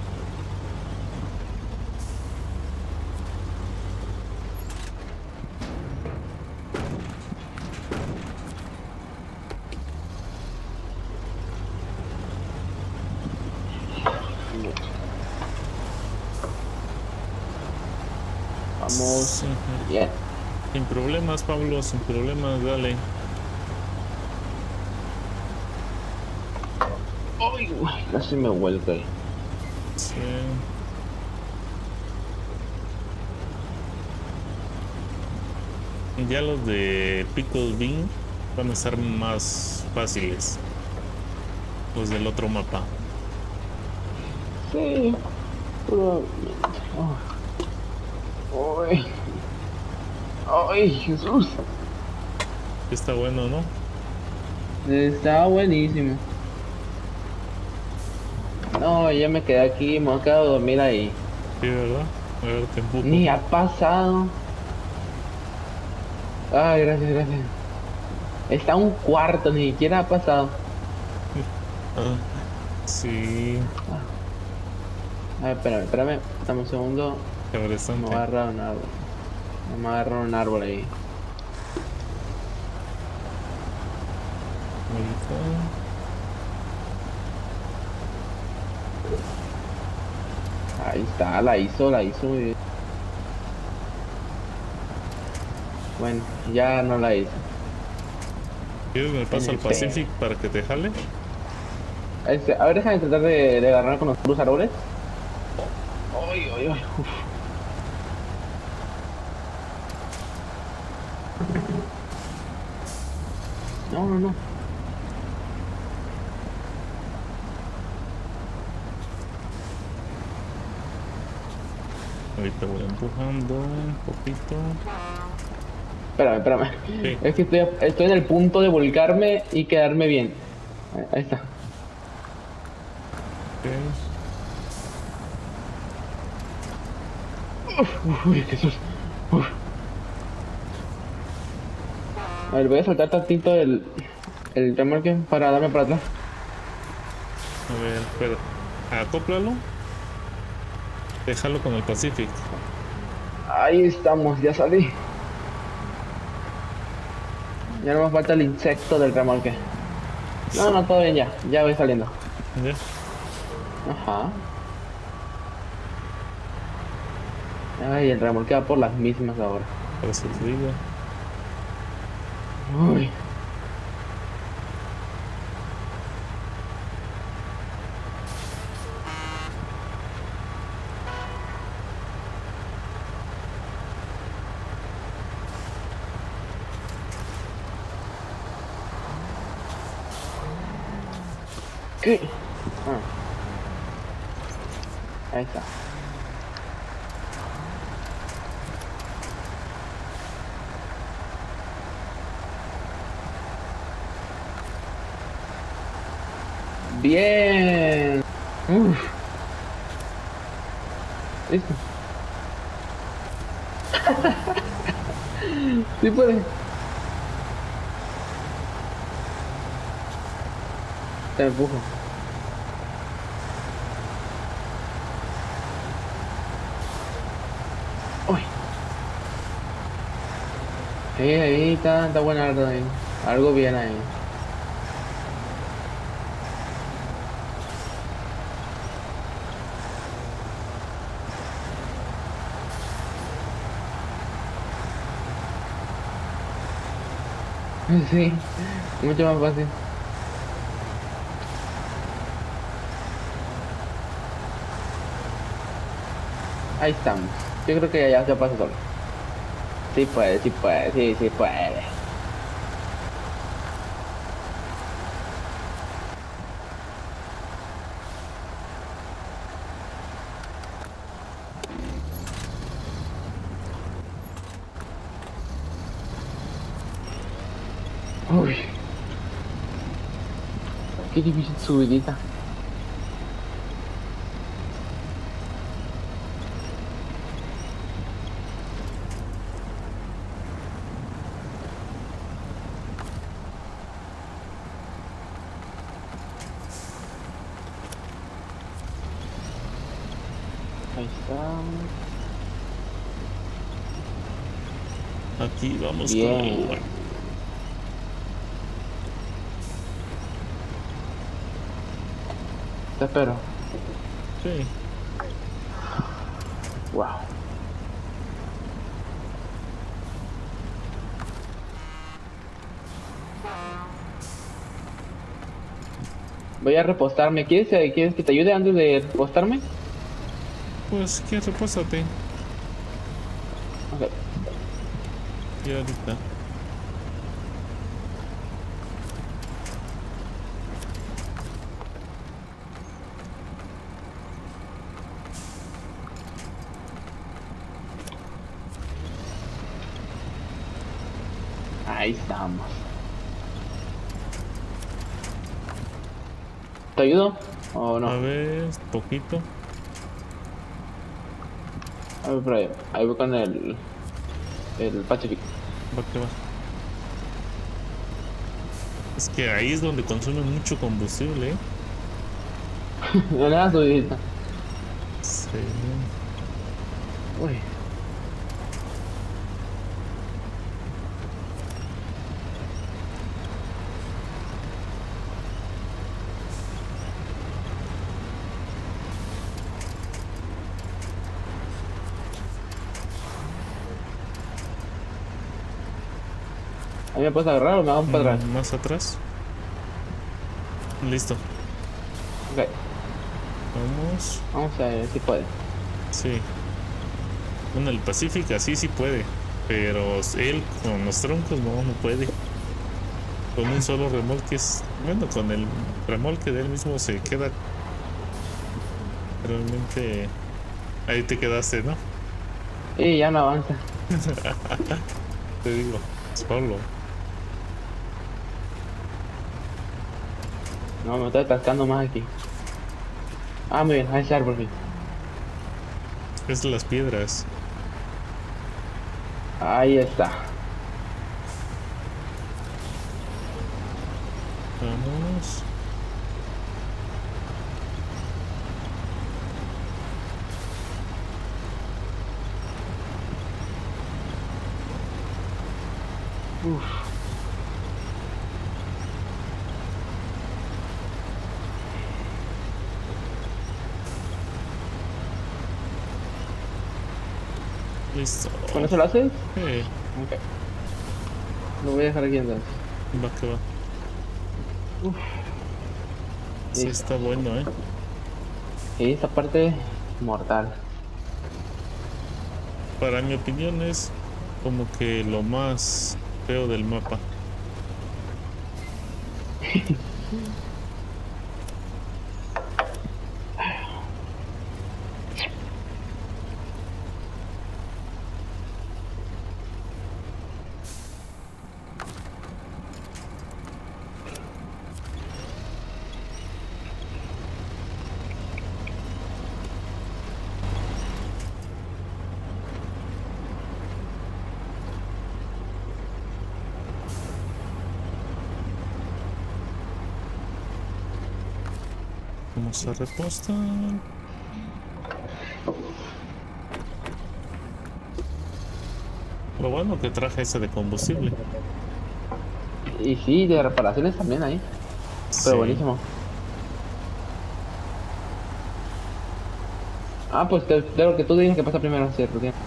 Vamos. Sí, Bien. sin problemas, Pablo, sin problemas, dale. Ay, güey, casi me vuelco ahí. Sí. Y ya los de Pickle Bean van a ser más fáciles. Los del otro mapa. Sí, pero. Ay, ay, Jesús. Está bueno, ¿no? Está buenísimo. No, ya me quedé aquí, me voy a quedar a dormir ahí. Sí, ¿verdad? A ver, te empujo. Ni ha pasado. Ay, gracias, gracias. Está un cuarto, ni siquiera ha pasado. Ah, sí, A ver, espérame, dame un segundo. Me interesante. voy a agarrar un árbol. Me voy a agarrar un árbol ahí. Ahí está, la hizo muy bien. Bueno, ya no la hizo. ¿Quieres me paso al En el Pacific para que te jale? A ver, déjame tratar de agarrar con los puros árboles. Ay, ay, ay. Uf. No, no, no. Ahorita voy empujando un poquito. Espérame. Sí. Es que estoy en el punto de volcarme y quedarme bien. Ahí está. Ok. Uy, Jesús. Uf. A ver, voy a saltar tantito el remolque para darme para atrás. A ver, espera. Acóplalo. Déjalo con el Pacific. Ahí estamos, ya salí. Ya no me falta el insecto del remolque. No, no, todo bien ya. Ya voy saliendo. Ya. Ajá. Ay, el remolque va por las mismas ahora. Por eso te digo. Uy. ¿Qué? Ah. Ahí está. Bien. Uf. Listo. Sí puede. Te empujo. Uy. Ahí está buena algo ahí. Algo bien ahí. Sí, mucho más fácil. Ahí estamos. Yo creo que ya se pasa solo. Sí puede, sí puede. Uy, qué difícil subidita. Ahí está. Aquí vamos con Bien. el lugar. Te espero. Sí. Wow. Voy a repostarme. ¿Quieres que te ayude antes de repostarme? Pues que repósate. Ok. Y ahorita. Ahí estamos. ¿Te ayudo? ¿O no? A ver, poquito. A ver, por ahí. Ahí voy con el Pacific. Va que va. Es que ahí es donde consume mucho combustible, ¿eh? No le das subidita. Sí. Uy. ¿Ahí me puedes agarrar o me vamos para atrás? Más atrás. Listo. Ok. Vamos. Vamos a ver si puede. Sí. Bueno, el Pacífico sí puede. Pero él con los troncos no puede. Con un solo remolque es. Bueno, con el remolque de él mismo se queda. Realmente. Ahí te quedaste, ¿no? Y ya no avanza. Te digo, solo. No, me estoy atascando más aquí. Ah, muy bien, ahí está por fin. Es las piedras. Ahí está. Vamos. Uf. Listo. ¿Con eso lo haces? Eh, Ok. Lo voy a dejar aquí entonces. va que va. Uf. Sí, Listo. está bueno, ¿eh? Sí, esta parte mortal. Para mi opinión es como que lo más feo del mapa. Vamos a repostar. Lo bueno que traje ese de combustible. Y sí, de reparaciones también ahí. Sí. Pero buenísimo. Ah, pues claro que tú digas que pasa primero, cierto. Tío.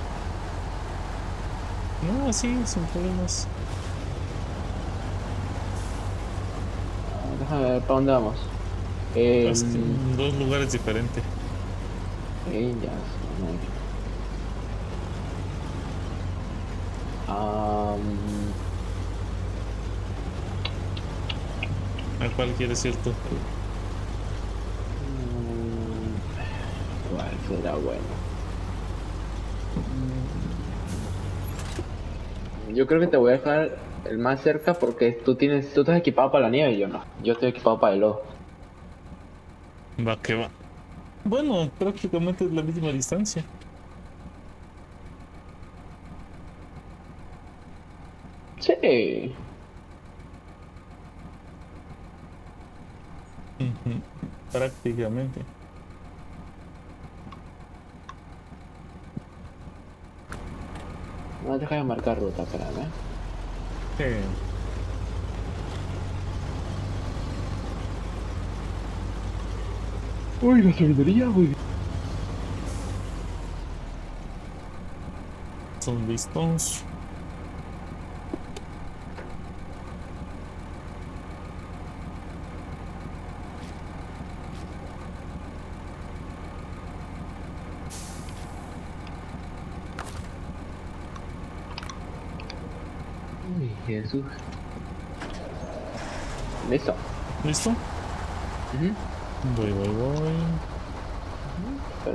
No, así, sin problemas. Déjame ver para dónde vamos. Es que en dos lugares diferentes. Ya. Am, ¿A cuál quieres ir tú? ¿Cuál será bueno? Yo creo que te voy a dejar el más cerca porque tú estás equipado para la nieve y yo no. Yo estoy equipado para el lodo. Va que va. Bueno, prácticamente es la misma distancia. Sí. Ujú, prácticamente. No, deja de marcar ruta, espérame. Sí. Uy, la sabiduría, uy. Son listos. Uy, Jesús. Listo. ¿Listo? Ujú. Voy. Pero.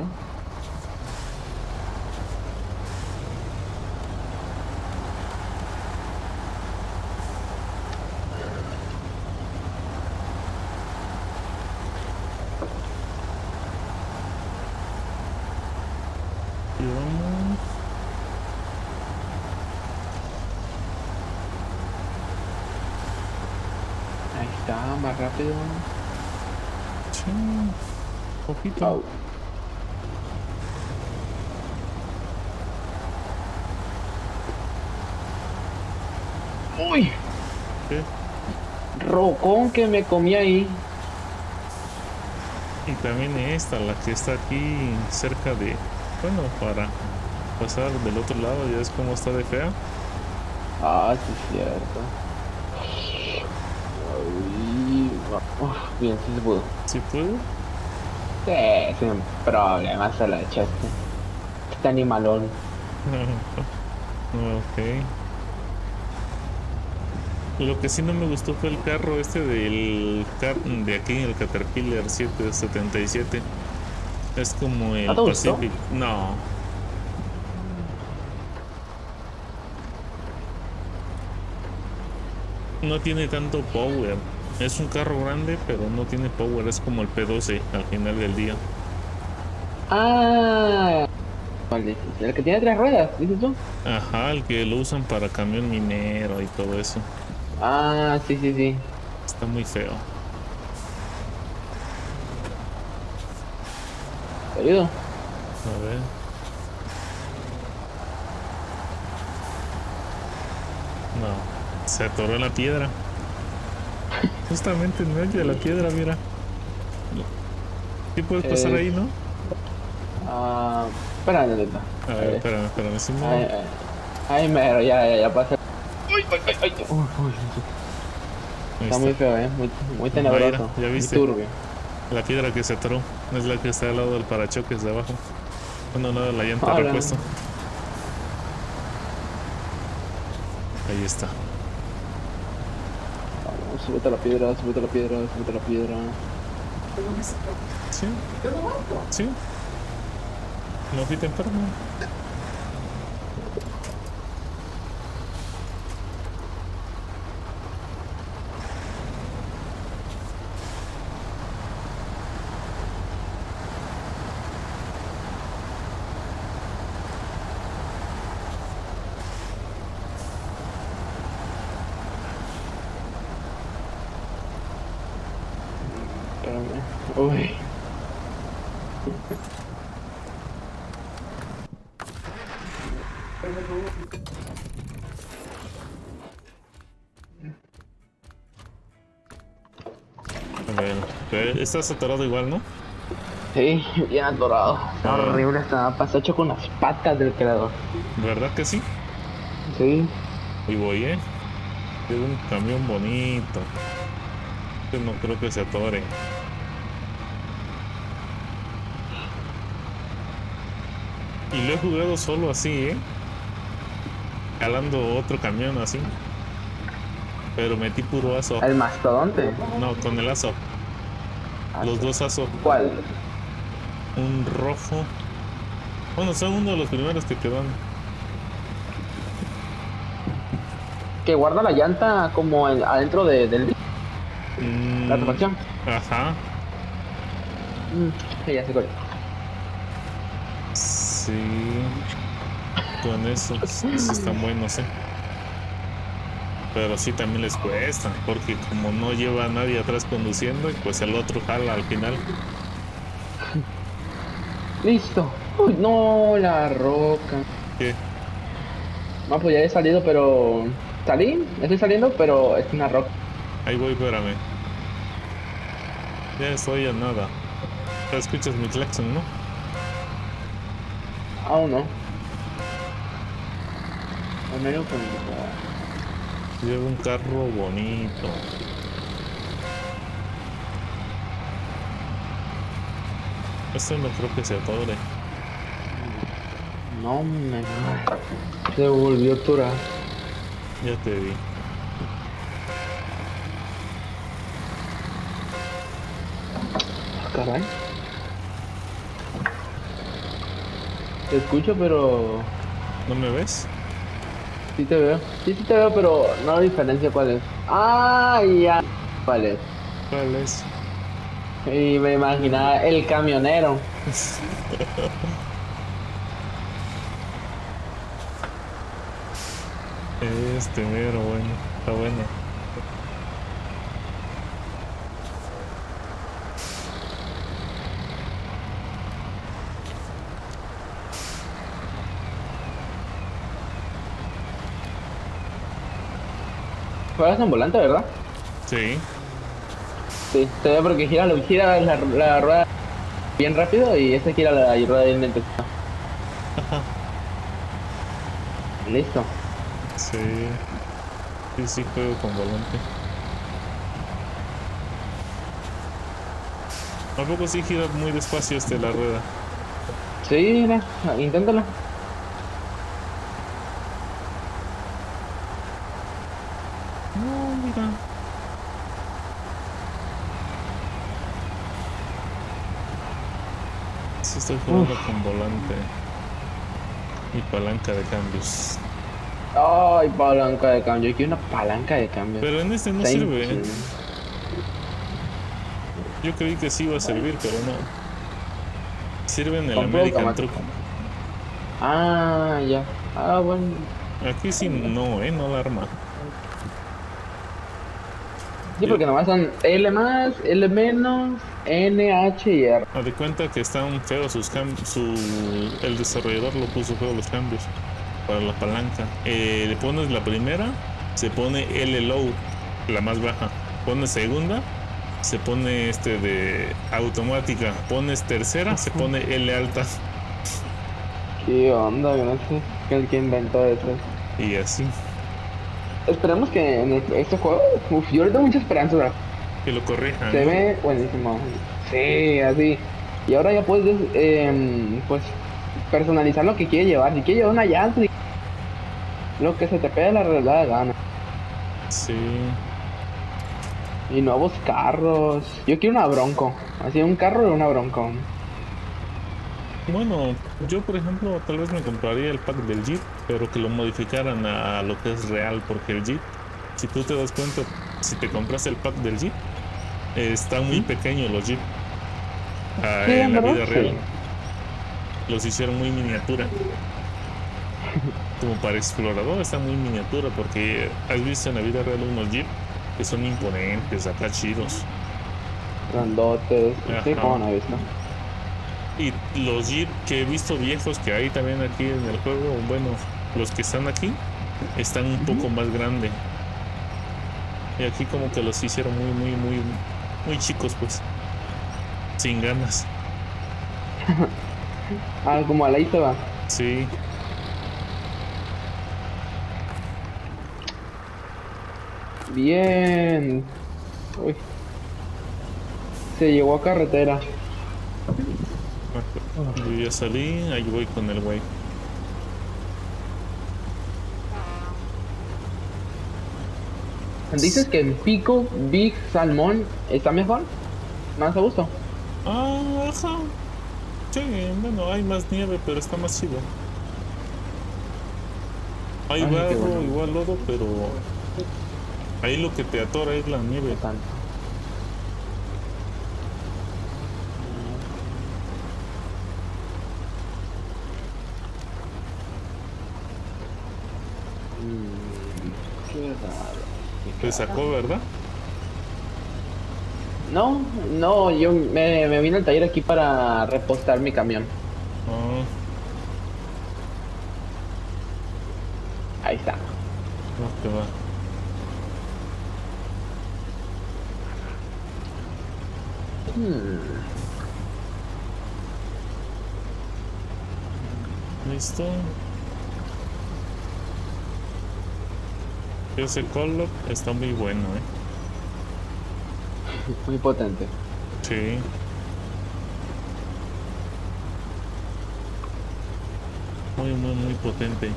Y vamos. Ahí está, más rápido. Sí, poquito. Au. Uy, ¿Qué? rocón que me comí ahí. Y también esta, la que está aquí cerca de, bueno, para pasar del otro lado, ya es como está de fea. Ah, sí, es cierto. Uy, bien, sí se pudo. ¿Sí puedo? Sí, sin problema se lo echaste. Este animalón. Ok. Lo que sí no me gustó fue el carro este de aquí, el Caterpillar 777. Es como ¿No el te gustó? Pacific. No, no tiene tanto power. Es un carro grande, pero no tiene power. Es como el P12 al final del día. Ah, el que tiene 3 ruedas, dices tú. Ajá, el que lo usan para camión minero y todo eso. Ah, sí, sí, sí. Está muy feo. ¿Te ayudo? A ver. No. Se atoró en la piedra. Justamente en medio de la piedra, mira. Sí puedes pasar ahí, ¿no? Espera, neta. A ver, espérame, sí, no. Ay, mero, ya pasa. Uy. Ahí Está muy feo, muy tenebroso. Ya viste. Muy turbio. La piedra que se atoró es la que está al lado del parachoques de abajo. Bueno, no, la llanta Hola. repuesto. Ahí está. Vamos, súbete a la piedra. Sí. Sí. No fui temprano. Espérame. Uy. A ver, estás atorado igual, ¿no? Sí, bien atorado. Está Ah. horrible esta mapa. Está hecho con las patas del creador. ¿Verdad que sí? Sí. Y voy, es un camión bonito. Yo no creo que se atore. Y lo he jugado solo así, jalando otro camión así. Pero metí puro aso. El mastodonte. No, con el aso. Los dos aso. ¿Cuál? Un rojo. Bueno, son uno de los primeros que te dan. Que guarda la llanta como adentro del la refacción. Ajá. Sí, ya sé cuál. Sí. Con eso sí están buenos, Pero sí también les cuesta, porque como no lleva a nadie atrás conduciendo, y pues el otro jala al final. Listo. Uy, no, la roca. ¿Qué? No, pues ya he salido, pero... Estoy saliendo, pero es una roca. Ahí voy, espérame. Ya estoy a nada. Ya escuchas mi claxon, ¿no? Aún no. Al menos con... Lleva un carro bonito. Este no creo que se atore. No, se volvió a atorar. Ya te vi. Caray. Te escucho, pero... ¿No me ves? Sí te veo. Sí te veo, pero no diferencia cuál es. Ah, ya. ¿Cuál es? ¿Cuál es? Y me imaginaba el camionero. Este mero, bueno. Está bueno. Juegas en volante, ¿verdad? Sí. Sí, te veo porque gira la rueda bien rápido y esta gira la rueda bien lento. Listo. Sí. Sí, juego con volante. ¿A poco sí gira muy despacio la rueda? Sí, mira, inténtalo. No, mira. Sí estoy jugando con volante. Y palanca de cambios. Ay, palanca de cambio. Yo quiero una palanca de cambio. Pero en este no Está sirve, increíble. Yo creí que sí iba a servir, pero no. Sirve en el Con todo American automático. Truck. Ah, ya. Ah, bueno. Aquí sí no, no la arma. Sí, porque nomás son L más, L menos, N, H y R. Haz de cuenta que están feos sus cambios. El desarrollador lo puso feo los cambios para la palanca. Le pones la primera se pone L low, la más baja. Pones segunda, se pone de automática. Pones tercera, se pone L alta. ¿Qué onda? Yo no sé qué el que inventó eso. Y así. Esperemos que en este juego, yo le tengo mucha esperanza, ¿verdad? Que lo corrijan, Se ¿no? ve buenísimo. Sí, así. Y ahora ya puedes, pues, personalizar lo que quieres llevar. Si quieres llevar una llanta, lo que se te pega la realidad de gana. Sí. Y nuevos carros. Yo quiero una Bronco. Así, un carro de una Bronco. Bueno, yo por ejemplo tal vez me compraría el pack del Jeep, pero que lo modificaran a lo que es real, porque el Jeep, si tú te das cuenta, si te compras el pack del Jeep, están muy pequeños los Jeep. Sí, En la ¿verdad? vida real Sí. los hicieron muy miniatura. Como para explorador está muy miniatura, porque has visto en la vida real unos Jeep que son imponentes, acá chidos. Grandotes. Sí, Ajá. como no he visto. Y los Jeep que he visto viejos que hay también aquí en el juego, bueno, los que están aquí están un poco más grandes. Y aquí como que los hicieron muy chicos, pues. Sin ganas. Ah, como a la se va. Sí. Bien. Uy. Se llegó a carretera. Yo ya salí, ahí voy con el güey. Dices que el Pico Big Salmón está mejor. Más a gusto. Ah, ajá. Sí, bueno, hay más nieve, pero está más chido. Hay Ay, qué barro, bueno. igual lodo, pero ahí lo que te atora es la nieve. No tanto. Qué raro. Te sacó, ¿verdad? No, no, yo me vine al taller aquí para repostar mi camión. Ah, Ahí está. no te va. ¿Listo? Ese call está muy bueno, Muy potente. Sí. Muy potente.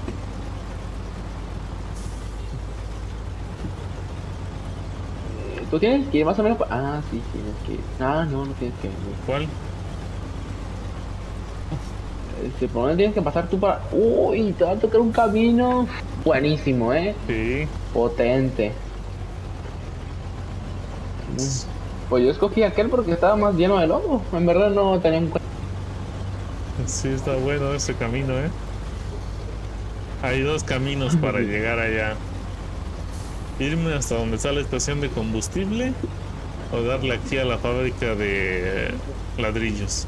Tú tienes que ir más o menos. Ah, sí, tienes que ir. Ah, no, no tienes que ir. ¿Cuál? Por donde tienes que pasar tú para. Uy, te va a tocar un camino buenísimo, Sí. potente. Pues yo escogí aquel porque estaba más lleno de lobo. En verdad no tenía un. Sí, está bueno ese camino, Hay dos caminos para llegar allá. Irme hasta donde está la estación de combustible o darle aquí a la fábrica de ladrillos.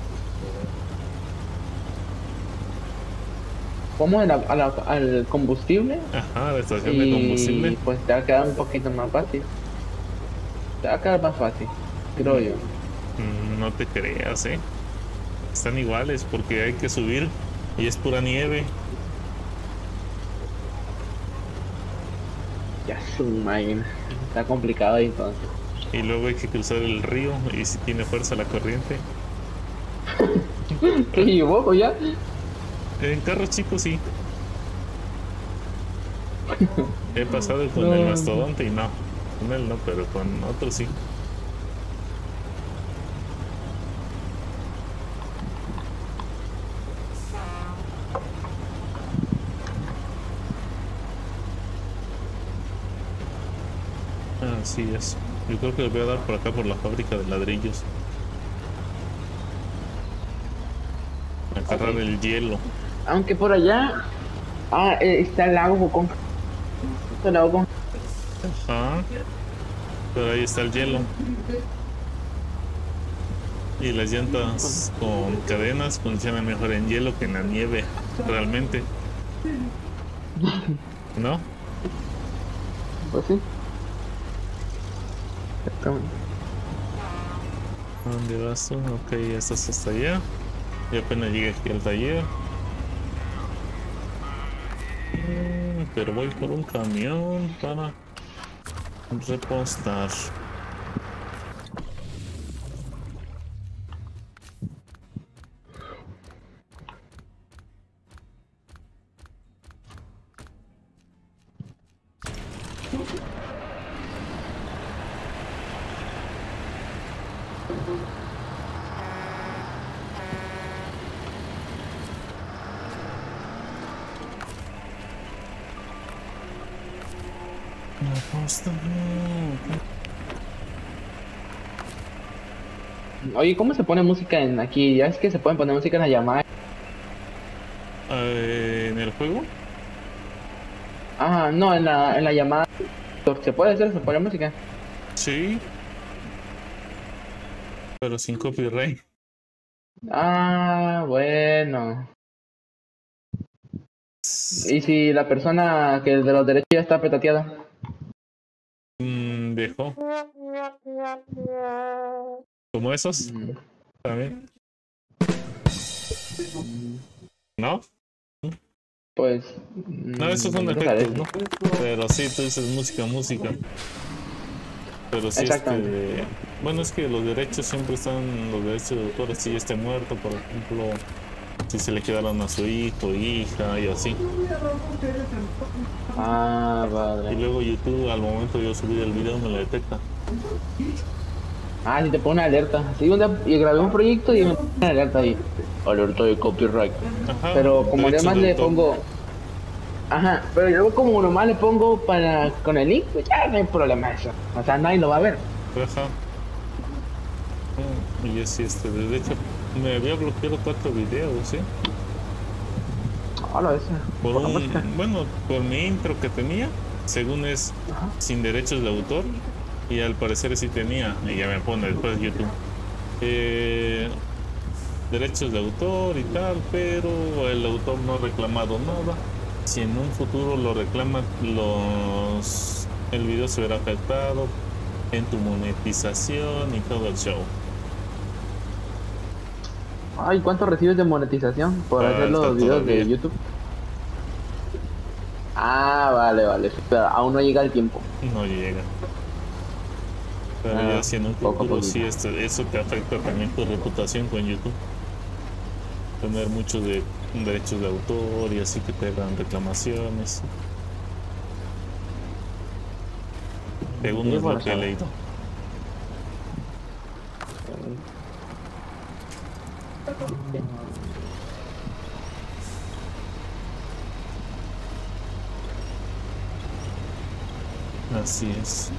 Como al combustible Ajá, la estación de y combustible. pues te va a quedar un poquito más fácil. Te va a quedar más fácil, creo yo. No te creas, Están iguales porque hay que subir y es pura nieve. Ya su máquina. Está complicado ahí entonces. Y luego hay que cruzar el río y si tiene fuerza la corriente. ¿Qué llevó, pues ya? En carros chicos sí. He pasado con No. el mastodonte y no. Con él no, pero con otros sí. Así es. Yo creo que le voy a dar por acá por la fábrica de ladrillos. Agarrar Ok. el hielo. Aunque por allá. Ah, está el lago Bocón. Está el lago Bocón. Ajá. Pero ahí está el hielo. Y las llantas con cadenas funcionan mejor en hielo que en la nieve, realmente. ¿No? Pues sí. Exactamente. ¿A dónde vas tú? Ok, ya estás hasta allá. Y apenas llegué aquí al taller. Pero voy por un camión para repostar. Repostar. Oye, ¿cómo se pone música en aquí? Ya es que se pueden poner música en la llamada. ¿En el juego? Ajá, no, en la llamada. ¿Se puede hacer? ¿Se pone música? Sí, pero sin copyright. Ah, bueno. ¿Y si la persona que de los derechos ya está petateada? Dejó. Como esos Mm, también. ¿No? Pues... No, esos son nunca sabré. efectos, ¿no? Pero sí, tú dices música. Pero sí, Exactamente. bueno, es que los derechos siempre están, los derechos de autor, si ya esté muerto, por ejemplo, si se le quedaron a su hijo, hija y así. Ah, Y vale. luego YouTube, al momento de yo subir el video, me lo detecta. Ah, si te pone una alerta. Sí, un día y grabé un proyecto y me pone una alerta ahí. Alerta de copyright. Ajá, Pero como derechos además de le autor. pongo... Ajá, pero luego como nomás le pongo para con el link, pues ya no hay problema eso. O sea, nadie lo va a ver. Ajá. Y así, de hecho, me había bloqueado 4 videos, ¿sí? Hola, eso. Por Por la música. bueno, por mi intro que tenía, según es Ajá. sin derechos de autor, y al parecer sí tenía, y ya me pone después YouTube. Eh, derechos de autor y tal, pero el autor no ha reclamado nada. Si en un futuro lo reclama, el video se verá afectado en tu monetización y todo el show. Ay, ¿cuánto recibes de monetización por hacer Falta los videos de todavía, YouTube? Ah, vale, vale. Pero aún no llega el tiempo. no llega. Pero ya Ah, si en un poco a futuro poquito. sí, eso te afecta también tu reputación con YouTube. Tener muchos de derechos de autor y así que te hagan reclamaciones, según Sí, es lo bueno que he saber. leído. Así es.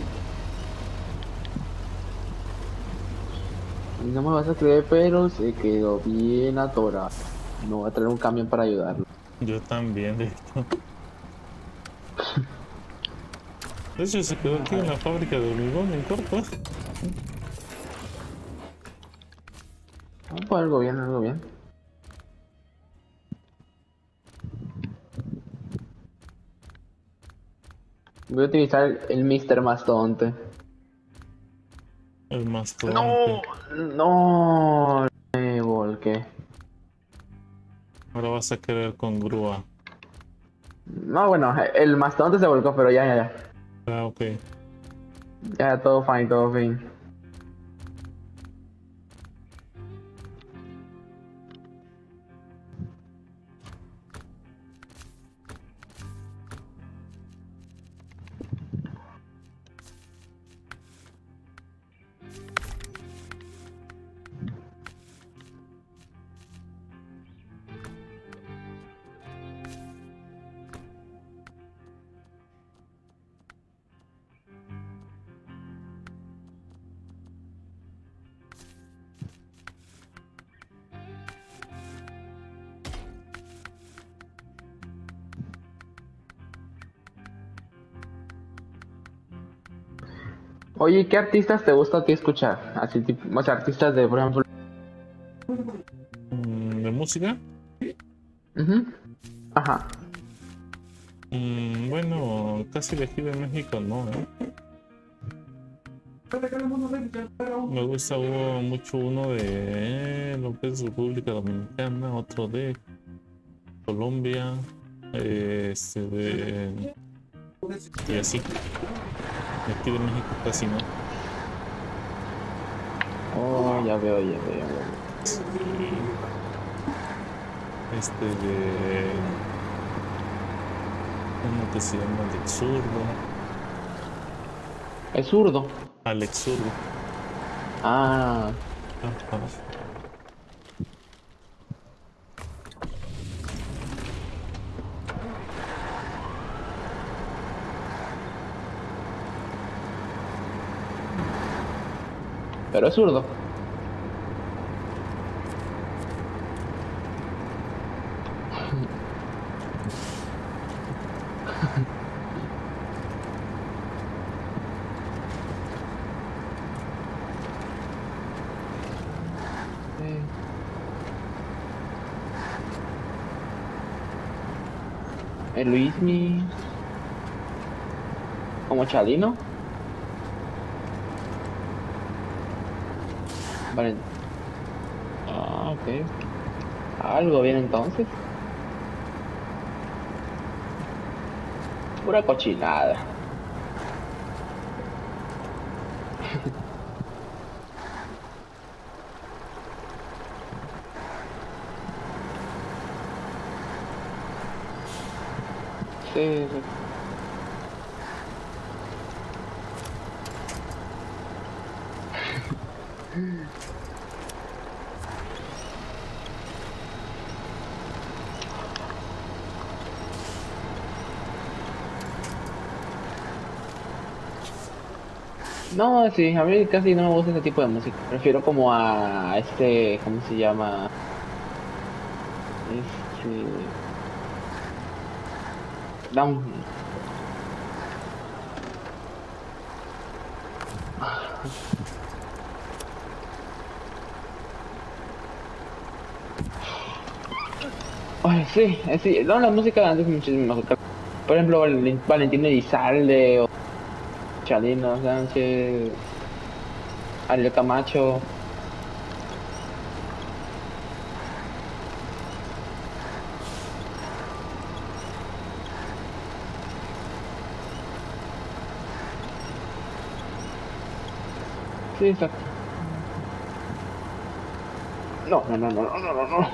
Y no me vas a creer, pero se quedó bien atorado. No voy a traer un camión para ayudarlo. Yo también, de hecho. De hecho, se quedó aquí en la fábrica de hormigón en corto. Ah, pues algo bien, algo bien. Voy a utilizar el Mr. Mastodonte. El mastodonte. No, no, me volqué. Ahora vas a querer con grúa. No, bueno, el mastodonte se volcó, pero ya. Ah, ok. Ya, todo fine, todo fine. Oye, ¿qué artistas te gusta a ti escuchar? Así tipo, o sea, artistas de, por ejemplo. ¿De música? Ujú. Ajá. Bueno, casi de aquí de México no, ¿eh? Me gusta mucho uno de lo que es República Dominicana, otro de Colombia, y así. De aquí de México casi no. Oh, ya veo, ya veo, ya veo. De uno que se llama Alex Zurdo. ¿Es zurdo? Alex Zurdo. Ah, Ajá. pero es zurdo. El Luismi. Como Chalino. Vale. Ah, ok. Algo bien entonces. Pura cochinada. Sí, sí. No, sí, a mí casi no me gusta ese tipo de música. Prefiero como a este, ¿cómo se llama? Este... Down. Ay, sí, sí, no, la música de antes es muchísimo mejor. Por ejemplo, Valentín Elizalde o Chalino Sánchez, Ariel Camacho. Sí, exacto. No, no, no, no, no, no, no, no.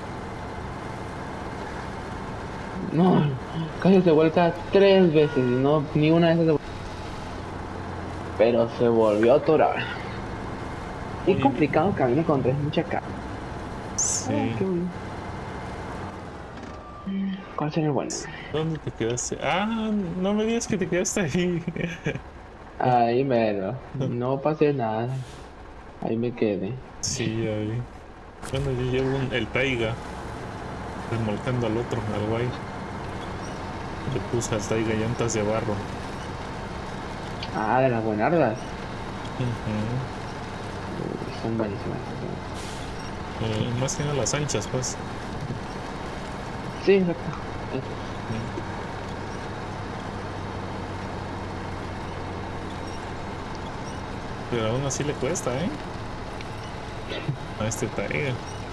No, casi se vuelca 3 veces y no, ni una de esas se volvió. Pero se volvió a atorar. Y Oye, complicado camino con tres mucha cara. sí. Qué bueno. ¿Cuál sería el bueno? ¿Dónde te quedaste? Ah, no me digas que te quedaste ahí. Ahí mero. No pasé nada. Ahí me quedé. Sí, ya vi. Bueno, yo llevo el Taiga remolcando al otro, al guay. Le puse al Taiga llantas de barro. Ah, de las buenardas. Ujú. Son buenísimas. Más que nada las anchas, pues. Sí, exacto. Pero aún así le cuesta, ¿eh? A este Taiga.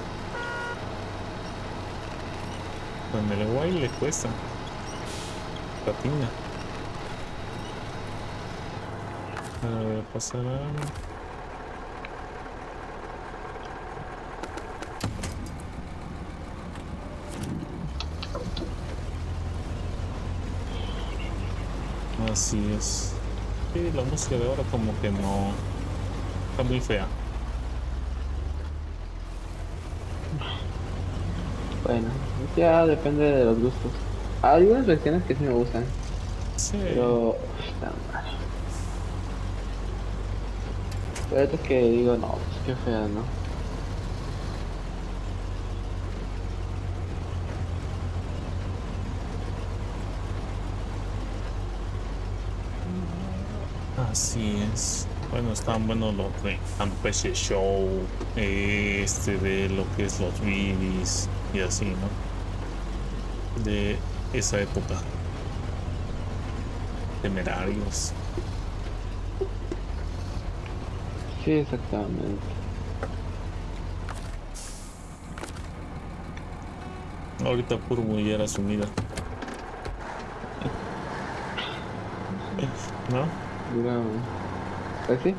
Con el guay le cuesta. Patina. A ver, pasará. Así es. Sí, la música de ahora como que no. Está muy fea. Bueno, ya depende de los gustos. Hay algunas versiones que sí me gustan, Sí. pero están mal. Pero otras que digo, no, pues qué feas, ¿no? Así es. Bueno, están buenos los de Campeche Show, de lo que es los Bibis y así, ¿no? De esa época. temerarios. Sí, exactamente. Ahorita puro mujer asumida. ¿No? No. Pues sí.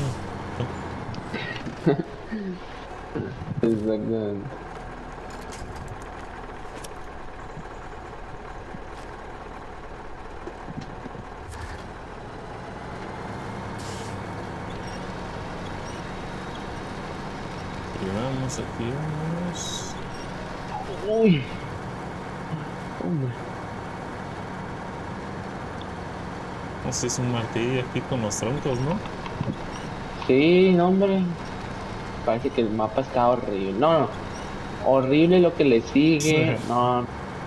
Exactamente. Y vamos, aquí vamos. Uy. Hombre. No sé, es un martillo aquí con los troncos, ¿no? Sí, no, hombre. Parece que el mapa está horrible. No, no. Horrible lo que le sigue. No.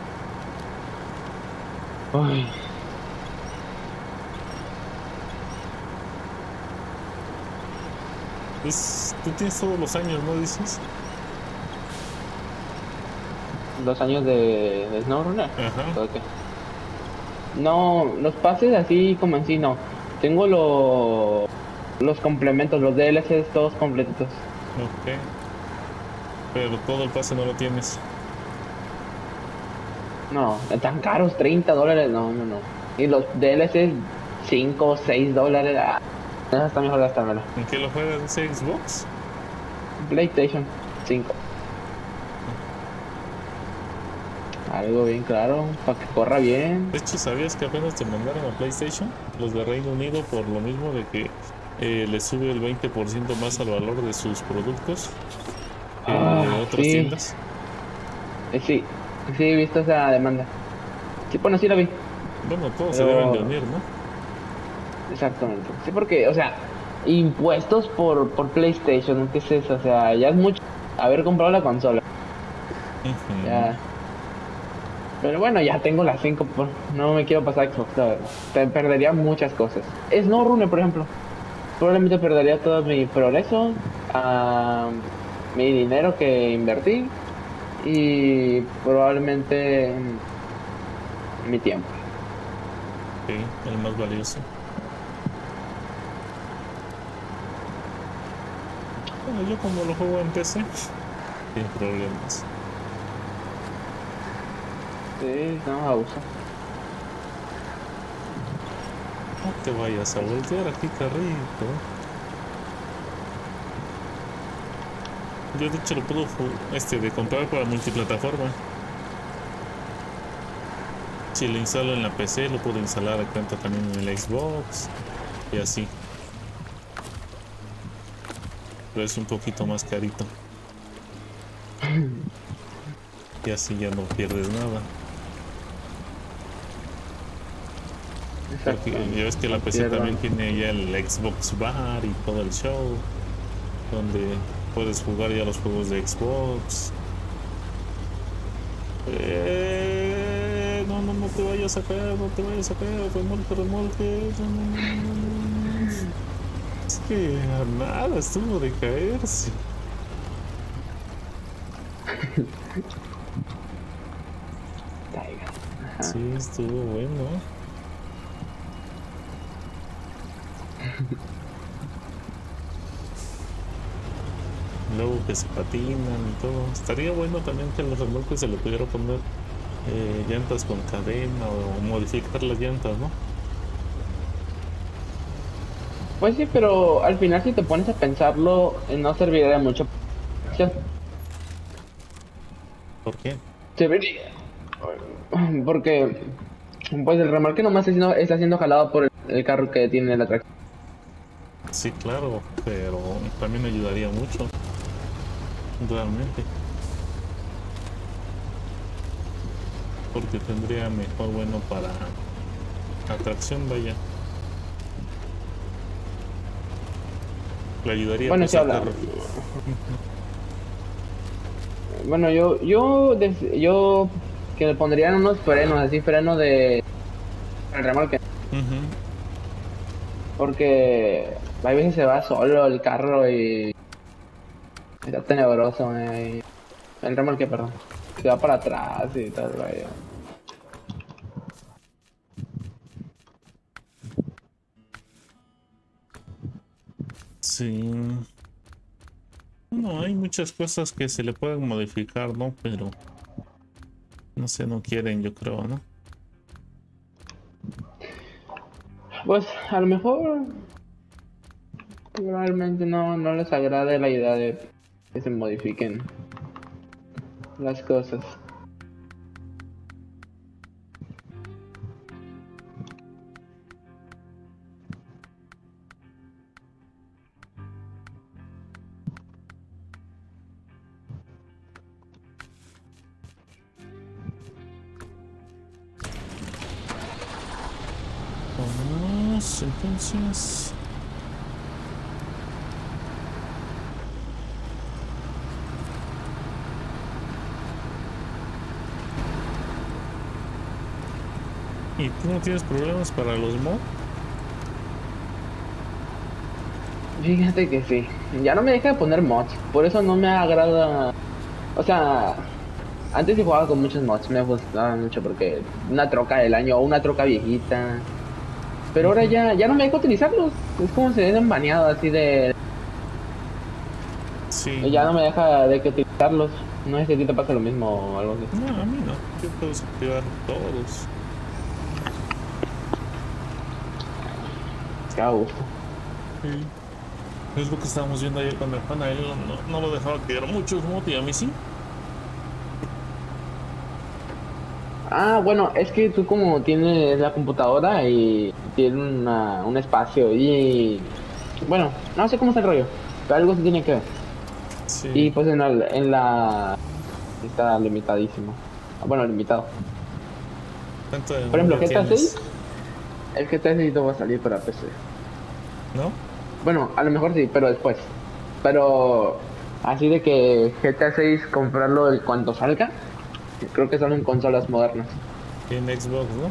Uy. Tú tienes todos los años, ¿no? Dices. 2 años de SnowRunner. Ajá. ¿O qué? No, los pases así como en sí no. Tengo los complementos, los DLCs todos completitos. Ok. Pero todo el pase no lo tienes. No, tan caros, $30. No, no, no. Y los DLCs, 5 o $6. Ah, eso está mejor gastármelo. ¿En qué lo juegas ese Xbox? PlayStation 5. Algo bien claro, para que corra bien. De hecho, ¿sabías que apenas te mandaron a PlayStation? Los de Reino Unido por lo mismo de que le sube el 20% más al valor de sus productos que otras Sí, tiendas. sí, sí, he visto esa demanda. Sí, bueno, sí la vi. Bueno, todos se Pero deben de unir, ¿no? exactamente. Sí, porque, o sea, impuestos por PlayStation, ¿qué es eso? O sea, ya es mucho haber comprado la consola. Ujú. Ya. Pero bueno, ya tengo la 5, no me quiero pasar a Xbox, la verdad. Perdería muchas cosas. SnowRunner, por ejemplo. Probablemente perdería todo mi progreso, ah, mi dinero que invertí y probablemente mi tiempo. Sí, el más valioso. Bueno, yo como lo juego en PC, sin problemas. Sí, no, abuso. No te vayas a voltear aquí, carrito. Yo de hecho lo puedo de comprar para multiplataforma. Si lo instalo en la PC, lo puedo instalar tanto también en el Xbox y así. Pero es un poquito más carito. Y así ya no pierdes nada. Porque ya ves que la No PC pierdo. también tiene ya el Xbox Bar y todo el show. Donde puedes jugar ya los juegos de Xbox. No, no, no te vayas a caer, no te vayas a caer. Remolque, remolque. No, no, no, no, no, no. Es que a nada estuvo de caerse. Caiga. Ajá. Sí, estuvo bueno. Luego que se patinan y todo. Estaría bueno también que a los remolques se le pudiera poner llantas con cadena o modificar las llantas, ¿no? Pues sí, pero al final si te pones a pensarlo, no serviría de mucho. ¿Por qué? Serviría. Porque pues el remolque nomás está siendo jalado por el carro que tiene la tracción. Sí, claro, pero también ayudaría mucho, realmente. Porque tendría mejor, bueno, para atracción, vaya. Le ayudaría Bueno, pues sí al habla. carro. Bueno, yo que le pondrían unos frenos, así freno de el remolque, Ujú. porque a veces se va solo el carro y está tenebroso, el remolque, perdón, se va para atrás y tal, vaya. Sí. No, hay muchas cosas que se le pueden modificar, ¿no? Pero no sé, no quieren, yo creo, ¿no? Pues a lo mejor realmente no les agrade la idea de que se modifiquen las cosas. Vámonos, entonces. ¿Y tú no tienes problemas para los mods? Fíjate que sí, ya no me deja de poner mods, por eso no me agrada. O sea, antes sí jugaba con muchos mods, me gustaba mucho porque una troca del año o una troca viejita. Pero ahora ya no me deja utilizarlos, es como si se hubieran baneado así de... Sí. Ya no me deja de que utilizarlos. No sé si a ti te pasa lo mismo o algo así. No, a mí no. Yo puedo activar todos. Qué a gusto. Sí. Es lo que estábamos viendo ayer con el pana. Él no lo dejaba activar muchos mods y a mí sí. Ah, bueno, es que tú como tienes la computadora y tienes un espacio y... Bueno, no sé cómo es el rollo, pero algo se tiene que ver. Sí. Y pues en la... Está limitadísimo. Bueno, limitado. ¿Cuánto de Por ejemplo, memoria GTA tienes? 6, el GTA 6 no va a salir para PC. ¿No? Bueno, a lo mejor sí, pero después. Pero así de que GTA 6 comprarlo cuando salga, creo que solo en consolas modernas. Y en Xbox, ¿no?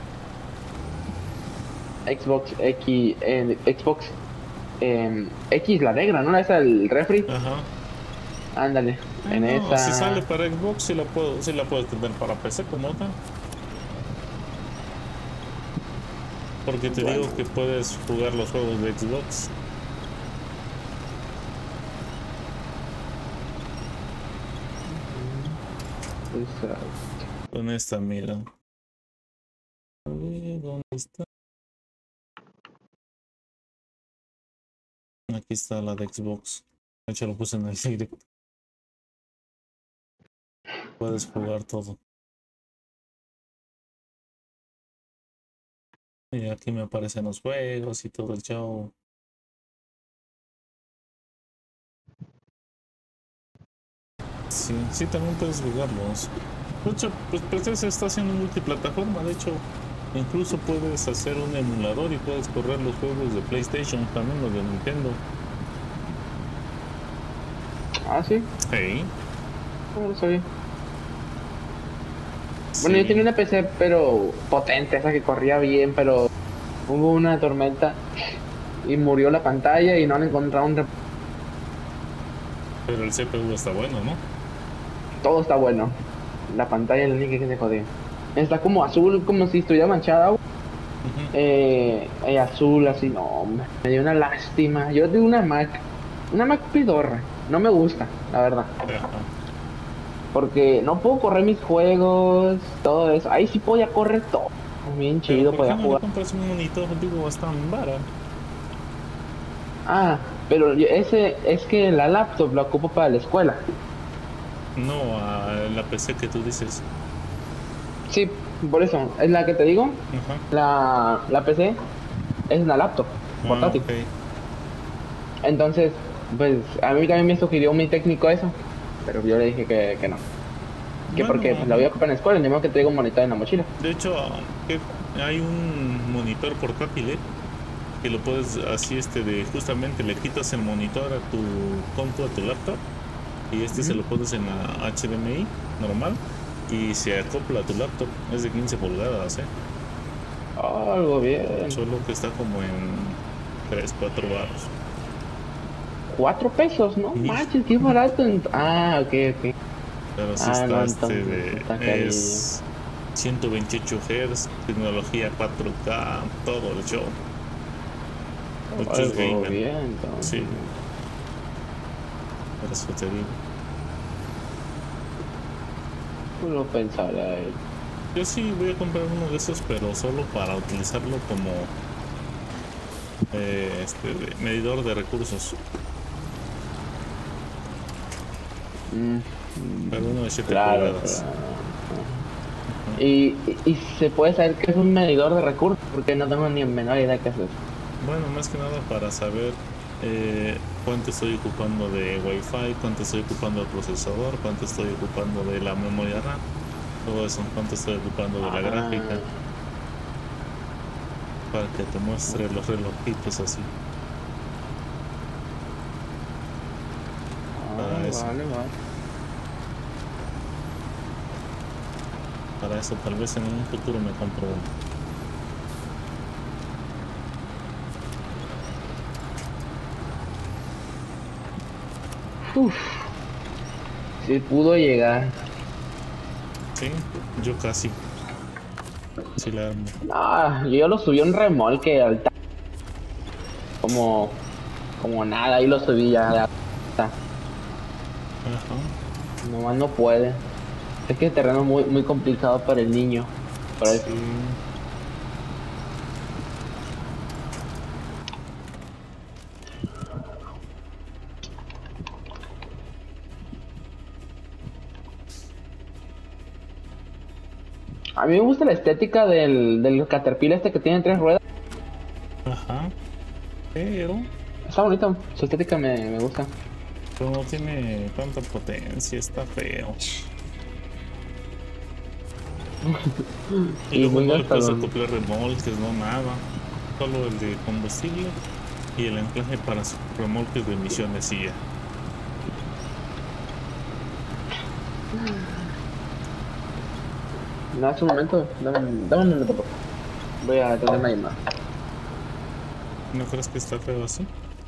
Xbox X, Xbox X, la negra, ¿no? Esa el refri. Ajá. Ándale, en No, esa. si sale para Xbox, sí la puedes tener para PC como tal. Porque te Bueno. digo que puedes jugar los juegos de Xbox. Exacto. Con esta, mira. A ver, ¿dónde está? Aquí está la de Xbox. De hecho, lo puse en el directo. Puedes jugar todo. Y aquí me aparecen los juegos y todo el show. Sí, sí, también puedes jugarlos. De hecho, pues PC se está haciendo multiplataforma. De hecho, incluso puedes hacer un emulador y puedes correr los juegos de PlayStation, también los de Nintendo. Ah, sí, Hey. no lo sabía. Bueno, yo Sí. tenía una PC, pero potente, esa que corría bien, pero hubo una tormenta y murió la pantalla y no han encontrado un... Pero el CPU está bueno, ¿no? Todo está bueno. La pantalla es la única que se jodió. Está como azul, como si estuviera manchada. Ujú. Azul, así, no, hombre, me dio una lástima. Yo tengo una Mac pedorra. No me gusta, la verdad. Ajá. Porque no puedo correr mis juegos, todo eso. Ahí sí podía correr todo. Bien Pero chido, ¿por qué podía no le jugar. compras un monitor? Digo, está tan vara. Ah, pero ese es que la laptop la ocupo para la escuela. No a la PC que tú dices. Sí, por eso, es la que te digo. Ajá. La PC es una laptop portátil. Ok. Entonces, pues a mí también me sugirió mi técnico eso. Pero yo le dije que no. Que Bueno, porque pues, la voy a ocupar en la escuela, ni modo que traigo un monitor en la mochila. de hecho, que hay un monitor portátil, que lo puedes así de justamente le quitas el monitor a tu compu, a tu laptop, y se lo pones en la HDMI normal y se acopla a tu laptop. Es de 15 pulgadas, Algo bien. solo que está como en 3, 4 baros. 4 pesos, ¿no? Sí. Manches, qué barato. Ah, ok. Pero sí Ah, no, está entonces está carillo. es 128 Hz, tecnología 4K, todo el show. 8 es Algo gamer. bien, entonces. Sí. Por eso te digo. Pues lo pensaré. Yo sí voy a comprar uno de esos, pero solo para utilizarlo como de medidor de recursos. Pero uno de 7 Claro, pulgadas. y se puede saber que es un medidor de recursos, porque no tengo ni menor idea qué es eso. Bueno, más que nada para saber cuánto estoy ocupando de Wi-Fi, cuánto estoy ocupando del procesador, cuánto estoy ocupando de la memoria RAM, todo eso, cuánto estoy ocupando de la gráfica, para que te muestre los relojitos así. Para eso. Vale. Para eso tal vez en un futuro me compro uno. Uf, si pudo llegar. Sí, yo casi. Sí la armo. Yo lo subí a un remolque como nada, ahí lo subí ya. Ajá. Nomás no puede. Es que el terreno es muy complicado para el niño. Por eso. Sí. A mí me gusta la estética del Caterpillar este que tiene 3 ruedas. Ajá. Pero Está bonito, su estética me gusta. no tiene tanta potencia, está feo. Y Y luego muy no le puedes gastador. acoplar remolques, no nada. Solo el de combustible y el anclaje para sus remolques de misiones y ya. No, hace un momento, dame un momento, por favor. Voy a tener una llamada. ¿No crees que está feo así?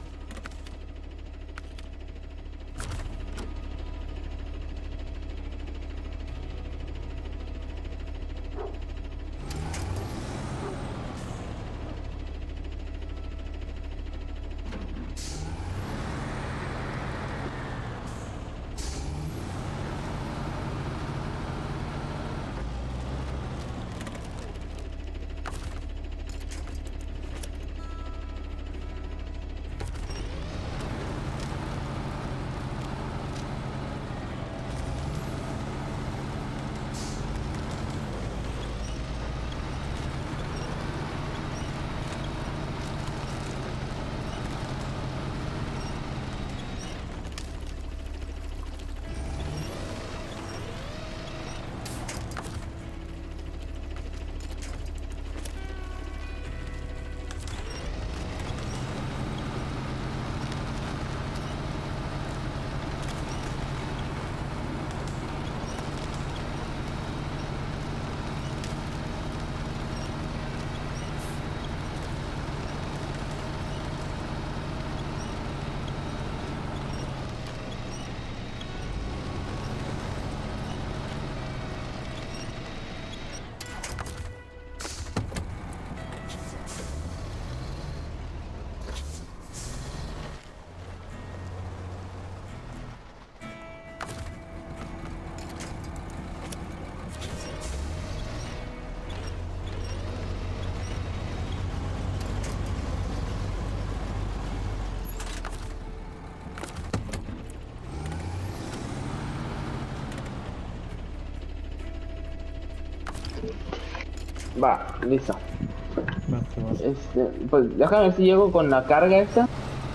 Va, listo. No, que va. Pues déjame ver si llego con la carga esta.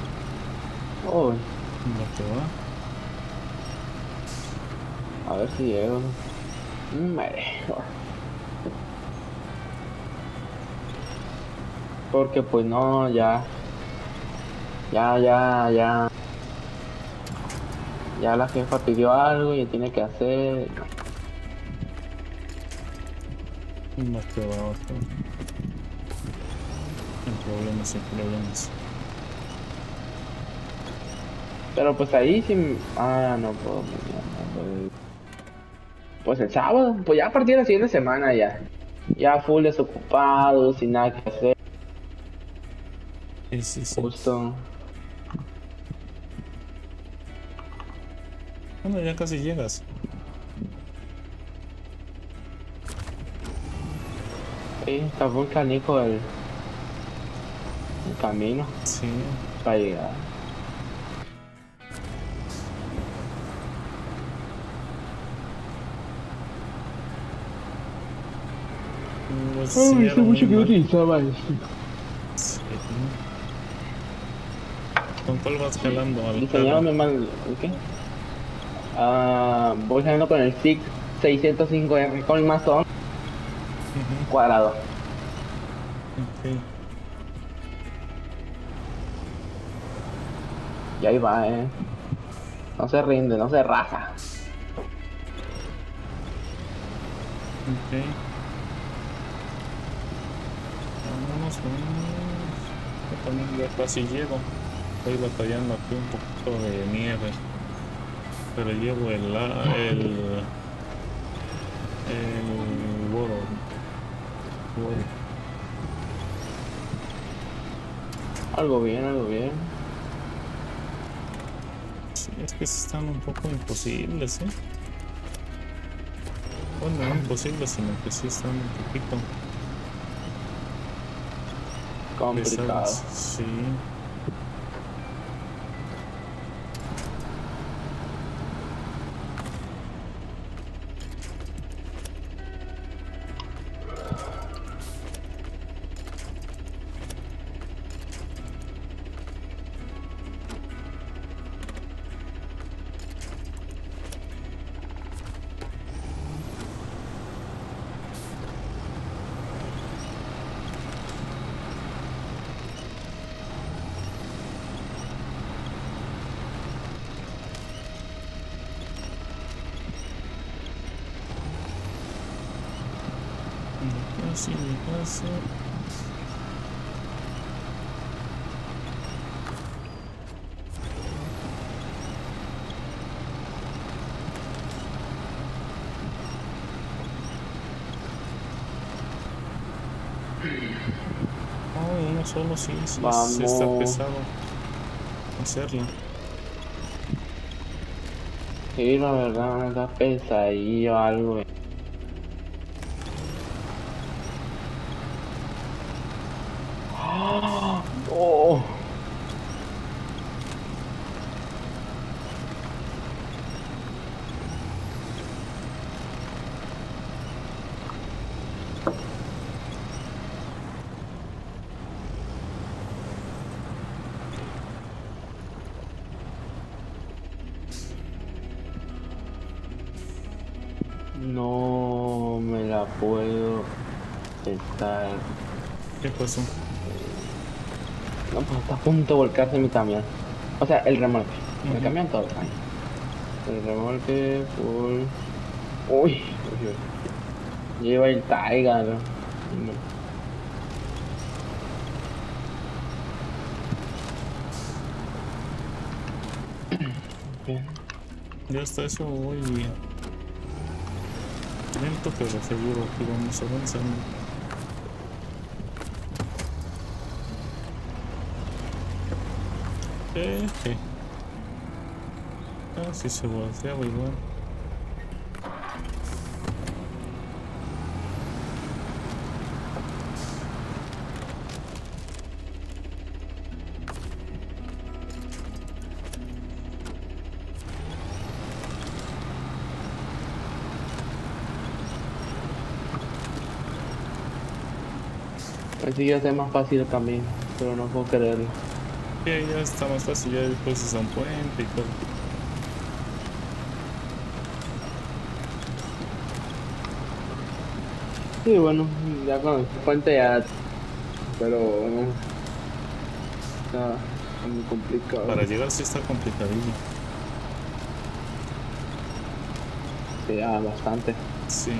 Uy, No, que va. a ver si llego. Madre. Porque pues no, ya la jefa pidió algo y tiene que hacer. No, que va. Ok. Sin problemas, sin problemas. Pero pues ahí sí. No puedo mañana. Pues el sábado, pues ya a partir de la siguiente semana ya. Ya full desocupado, sin nada que hacer. Sí, sí. Justo. Bueno, ya casi llegas. Está muy canijo el camino Sí. para llegar. Pues Ay, sí, hace era mucho muy que no mal. utilizaba eso. Sí. ¿Con cuál vas jalando al carro? Diseñado mal. ¿Qué? Voy saliendo con el SIG 605R con el mazón Ujú. cuadrado. Ok. Y ahí va, No se rinde, no se raja. Ok. Vámonos, vámonos. Yo también ya casi llego. Estoy batallando aquí un poquito de nieve. Pero llevo el World. Algo bien, algo bien. Sí, es que sí están un poco imposibles, ¿eh? Bueno, no imposibles, sino que sí están un poquito Complicado. pesadas. Sí. Casi, casi. Oh, uno solo sí está Vamos. pesado hacerlo. Sí, la verdad, me da pesadillo algo. ¡Ah! ¡Oh! No me la puedo estar. ¿Qué pasó? No, pues está a punto de volcarse mi camión. O sea, el remolque. El Ujú. camión todo ahí. El remolque full. Uy, uy, uy. Lleva el Taiga, ¿no? Bien. Ya está eso muy lento, pero seguro que vamos avanzando. Jeje. Casi se volteaba igual. Pensé que iba a ser más fácil el camino, pero no puedo creerlo. Ya está más fácil, ya después está un puente y todo. Sí, bueno, ya con el puente ya. Pero está muy complicado. Para llegar sí está complicadillo. Sí, ya bastante. Sí.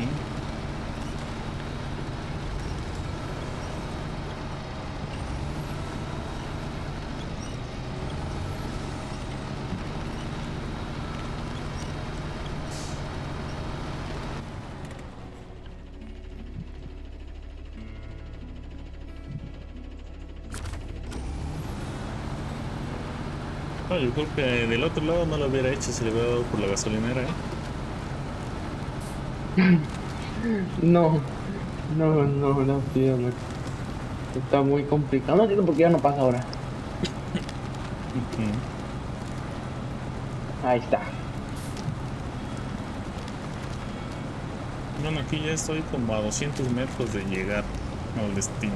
yo creo que del otro lado no lo hubiera hecho si le hubiera dado por la gasolinera, No, no, tío, no. Está muy complicado. No entiendo por qué ya no pasa ahora. Ujú. Ahí está. Bueno, aquí ya estoy como a 200 metros de llegar al destino.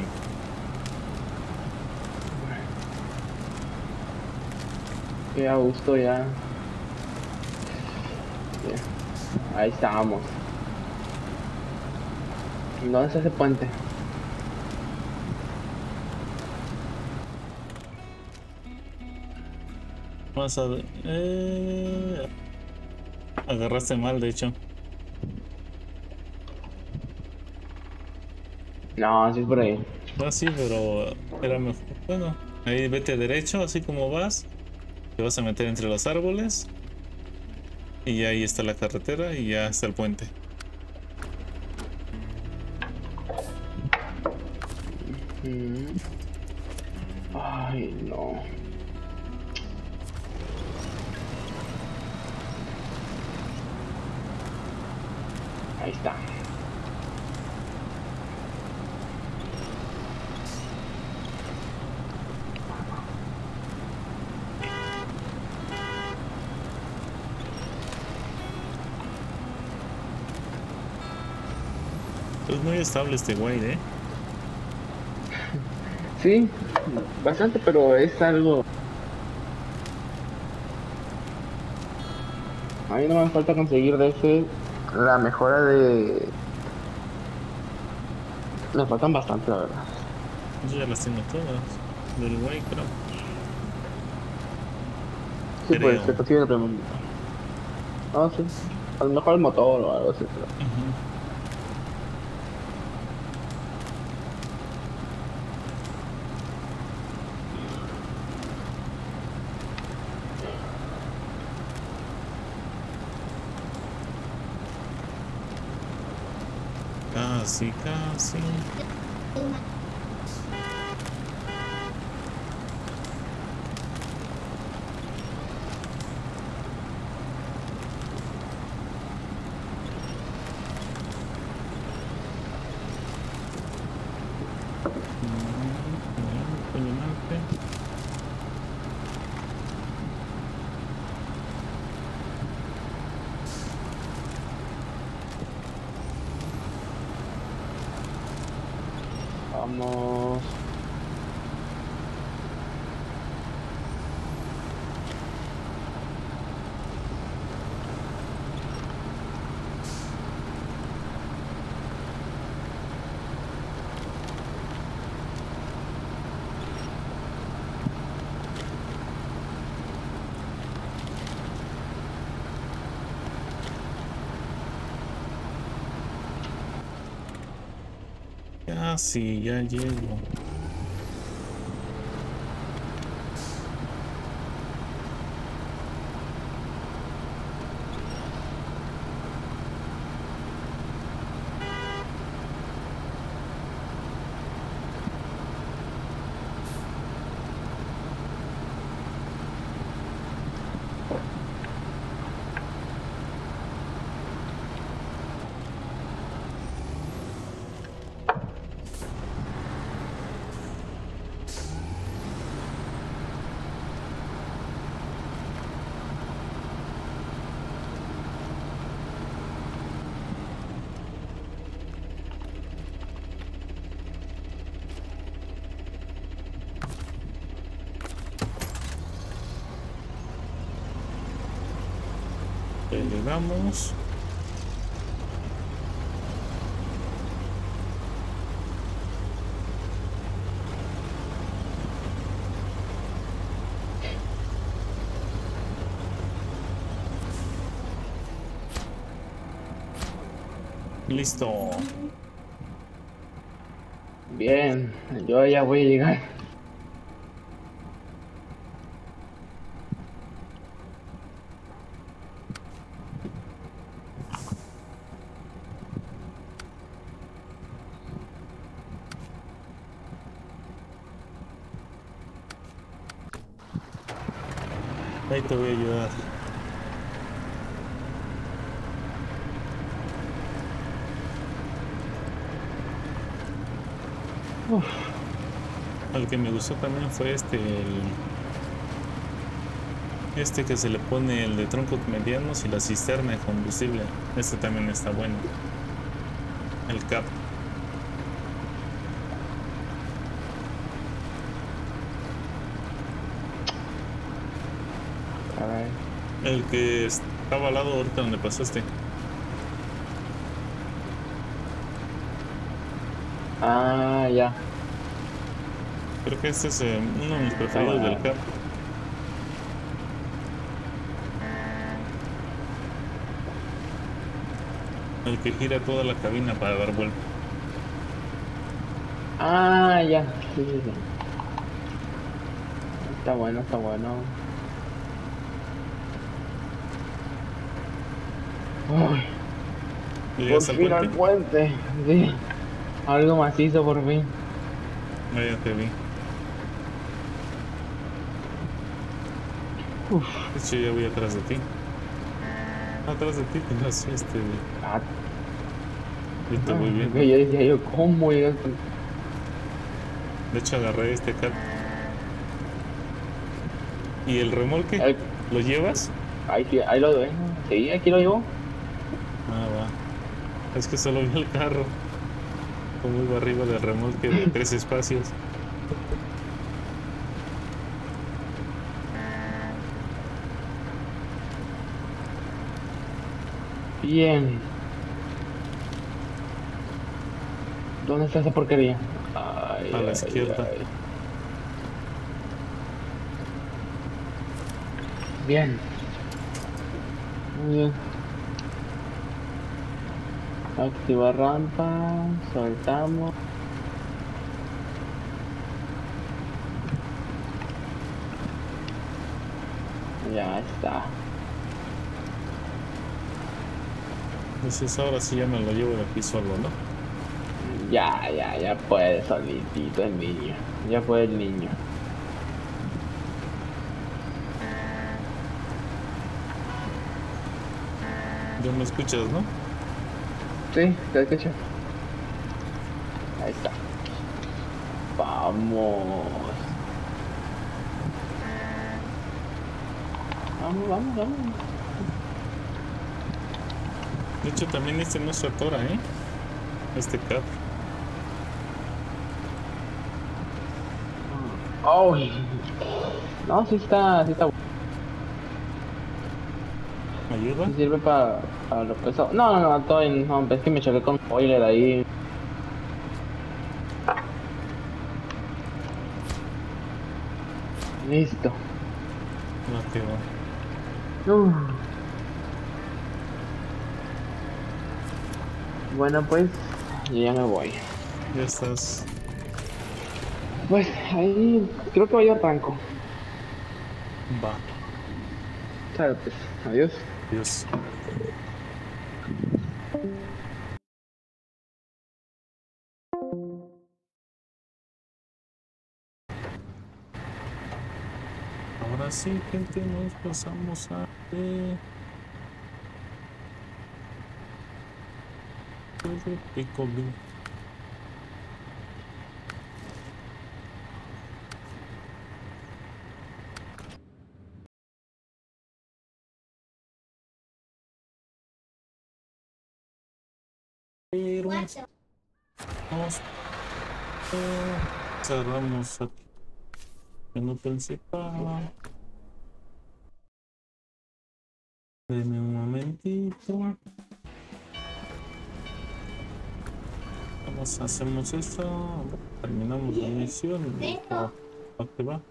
Qué a gusto ya. Bien. Ahí estamos. ¿Dónde está ese puente? Vamos a ver. Agarraste mal, de hecho. No, sí es por ahí. Ah, sí, pero era mejor. Bueno, ahí vete derecho, así como vas. Te vas a meter entre los árboles. Y ya ahí está la carretera y ya está el puente. Mm. Ay, no. Ahí está. Es muy estable este güey, ¿eh? Sí, bastante, pero es algo. A mí no me falta conseguir de ese la mejora de. Me faltan bastante, la verdad. Yo ya las tengo todas. Del güey, creo. Sí, pues se Creo. consigue el primer. No, sí. A lo mejor el motor o algo así, pero. Ujú. Casi, casi. Vamos. Casi, ya llego. Llegamos. Listo. Bien, yo ya voy a llegar. Ahí te voy a ayudar. Uf, El que me gustó también fue este que se le pone el de troncos medianos y la cisterna de combustible. Este también está bueno. El cap. caray. El que estaba al lado ahorita donde pasaste. Ah, ya. Creo que este es uno de mis preferidos del cap. El que gira toda la cabina para dar vuelta. Ah, ya. Sí, sí, sí. Está bueno, está bueno. Uy, por ¿Llegas al fin al puente? puente. Sí. Algo macizo por fin. Ah, ya te vi. Uf. De hecho, ya voy atrás de ti. Atrás de ti tienes Ah, yo te voy que viendo. yo decía yo, ¿cómo llegas? De hecho, agarré este cap. ¿Y el remolque? Ay, ¿Lo llevas? ahí, sí, ahí lo dejo. Sí, aquí lo llevo. Ah, va. Es que solo vi el carro. Como iba arriba del remolque de 3 espacios. Bien. ¿Dónde está esa porquería? Ay, A la ay, izquierda. ay. Bien. Muy bien. Activar rampa. Soltamos. Ya está. Entonces ahora sí ya me lo llevo de aquí solo, ¿no? Ya puede solitito el niño. Ya puede el niño. Ya me escuchas, ¿no? Sí, te escucho. Ahí está. Vamos. Vamos. De hecho, también este no se atora, ¿eh? Este cap. Ay. No, sí está. ¿Me ayuda? Sí sirve para lo pesado. No, todavía no, es que me choqué con un spoiler ahí. Listo. No, que va. Uf. Bueno, pues, yo ya me voy. Ya estás. Pues ahí creo que vaya a Ranco. Va. Claro, pues, adiós. Dios. Ahora sí, gente, nos pasamos a Piccolo. Pero nos cerramos aquí en lo principal. Denme un momentito. Hacemos esto. Terminamos la misión y listo. ¿A qué va?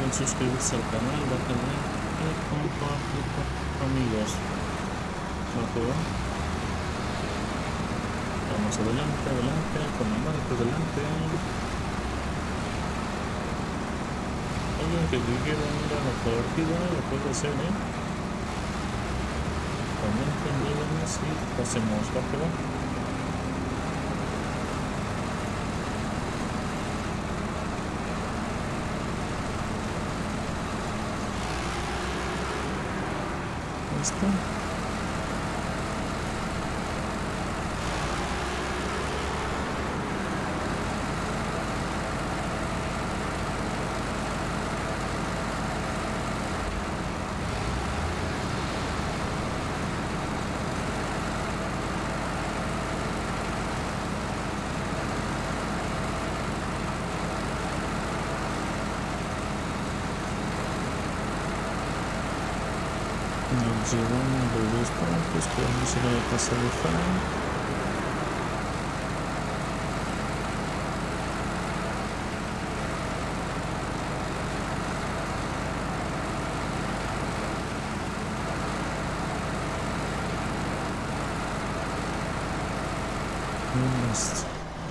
olviden suscribirse al canal, darle like y compartir con amigos. ¿No puedo? Vamos adelante, adelante, con la mano por delante. Alguien que quiera ir a la partida lo puede hacer, Comenten, díganos y pasemos, ¿va que va? ¿Listo? Nos llevamos los 2 puntos que vamos a ir a la casa de Fan. Listo.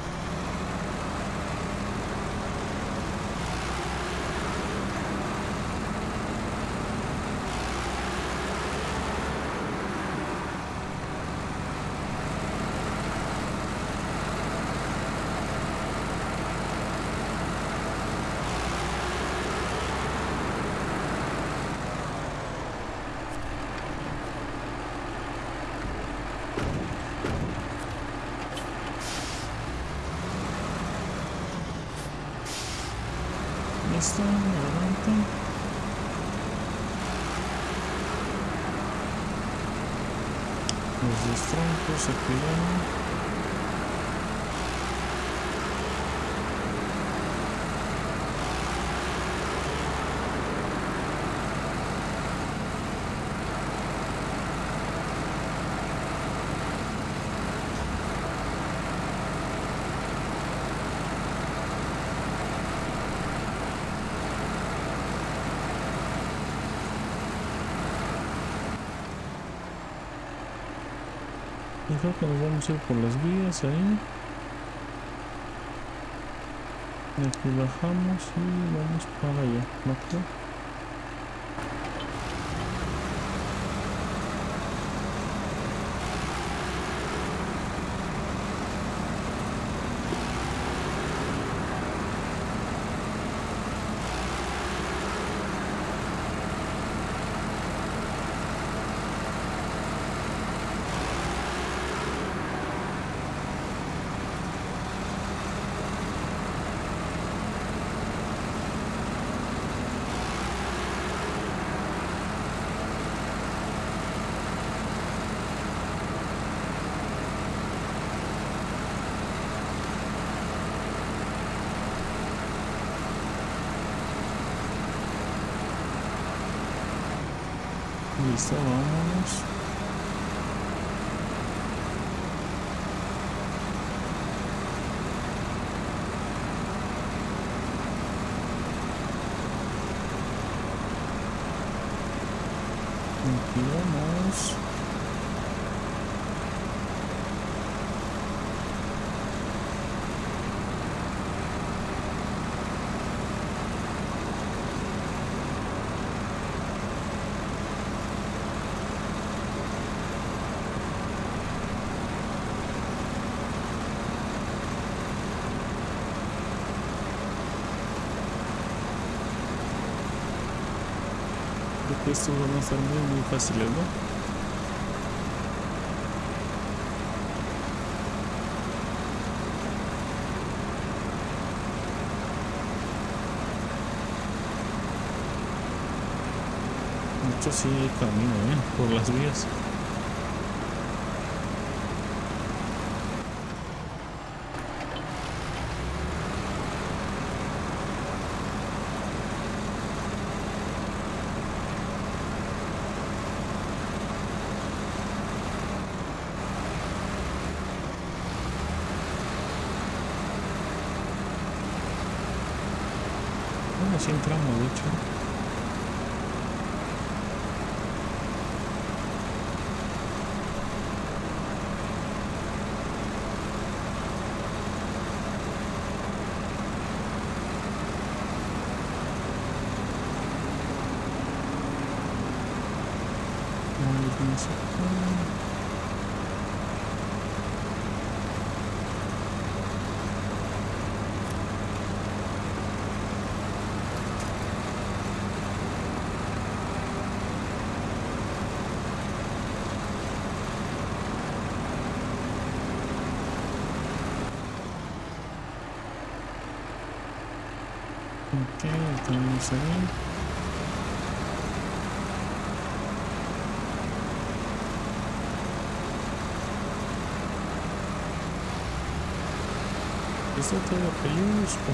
Listo, adelante. Los 10 troncos activaron. Y creo que nos vamos a ir por las vías ahí. Y aquí bajamos y vamos para allá, ¿no creo? Listo, vámonos. Aquí vamos. Creo que estos van a estar muy fáciles, ¿no? De hecho sí hay camino, por las vías. Bueno, sí entramos, de hecho. Vamos acá. Ok, tenemos ahí. Esto es todo lo que yo busco.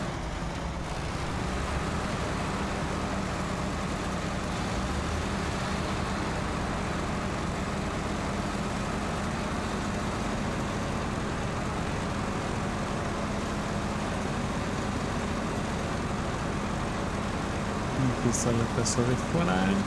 Aquí está la casa de Frank.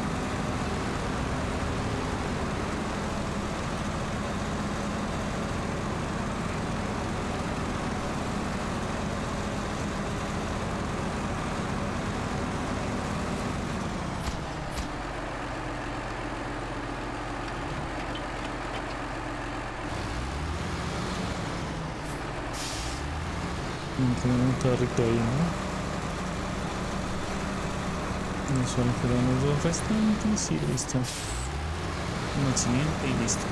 Tenemos un carrito ahí, ¿no? Nos solo quedan los dos restantes y listo. El siguiente y listo.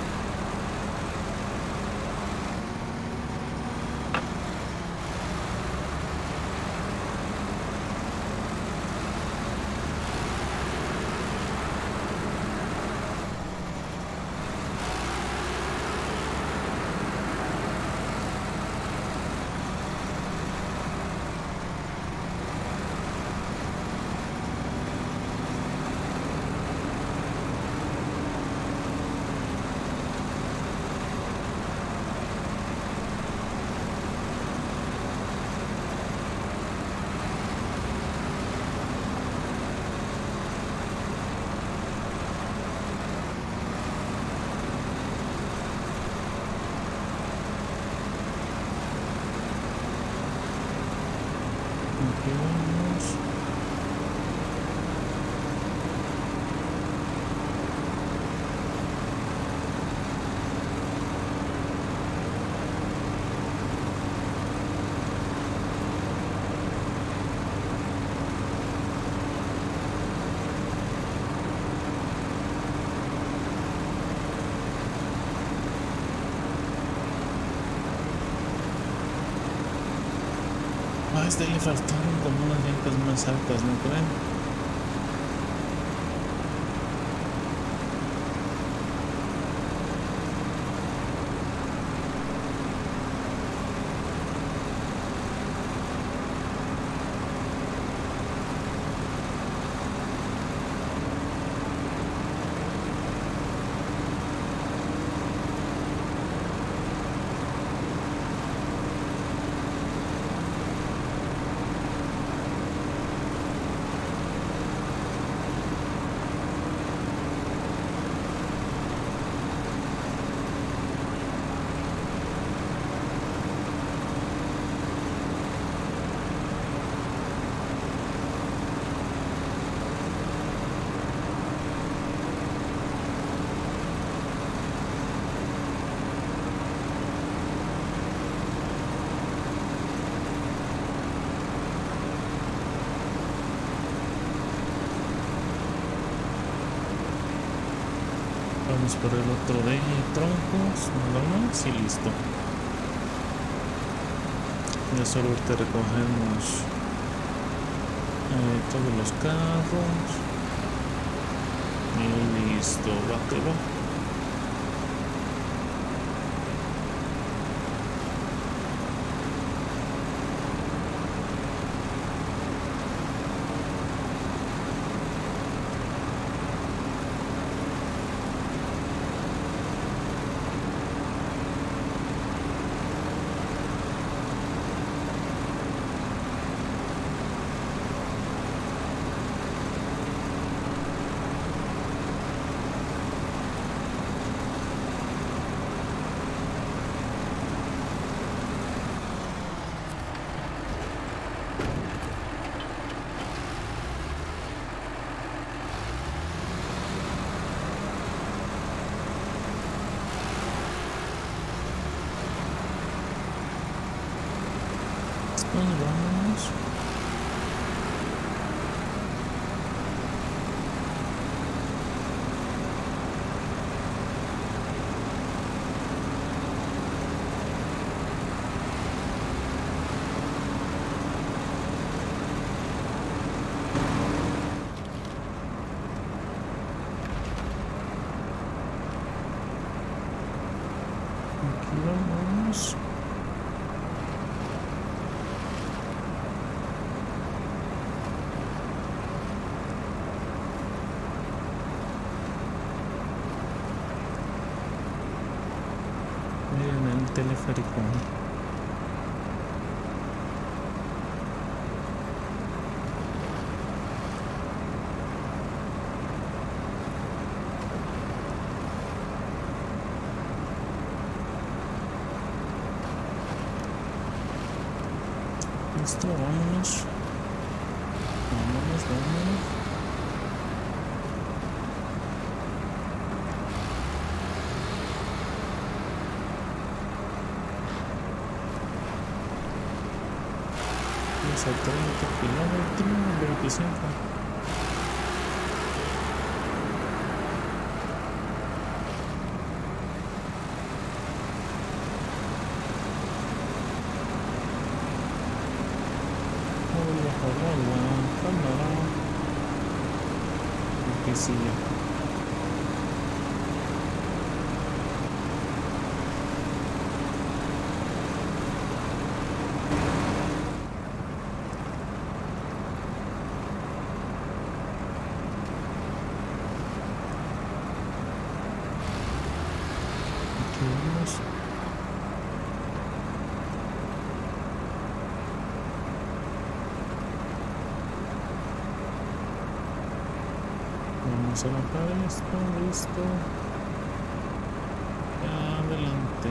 Aquí vamos. A este le faltaron como unas llantas más altas, ¿no creen? Vamos por el otro de troncos, nada más y listo. Ya solo ahorita recogemos todos los carros y listo, va que va. Nos vamos. Aquí vamos. Miren el teleférico. Listo, vámonos. Vámonos. Vamos a 30 kilómetros, 25. La cámara. Aquí sí ya. Aquí vamos. Vamos a bajar esto, listo. Adelante.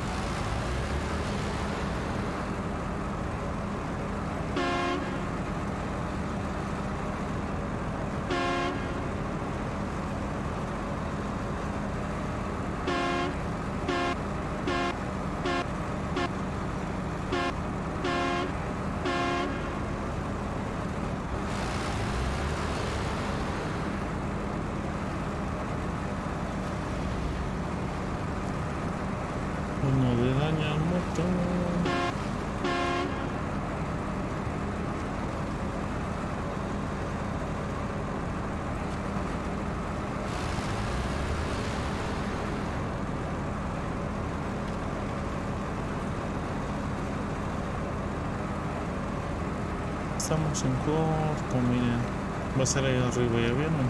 Uno de daño al motor. Estamos en corto, miren. Va a ser ahí arriba, ¿ya vieron?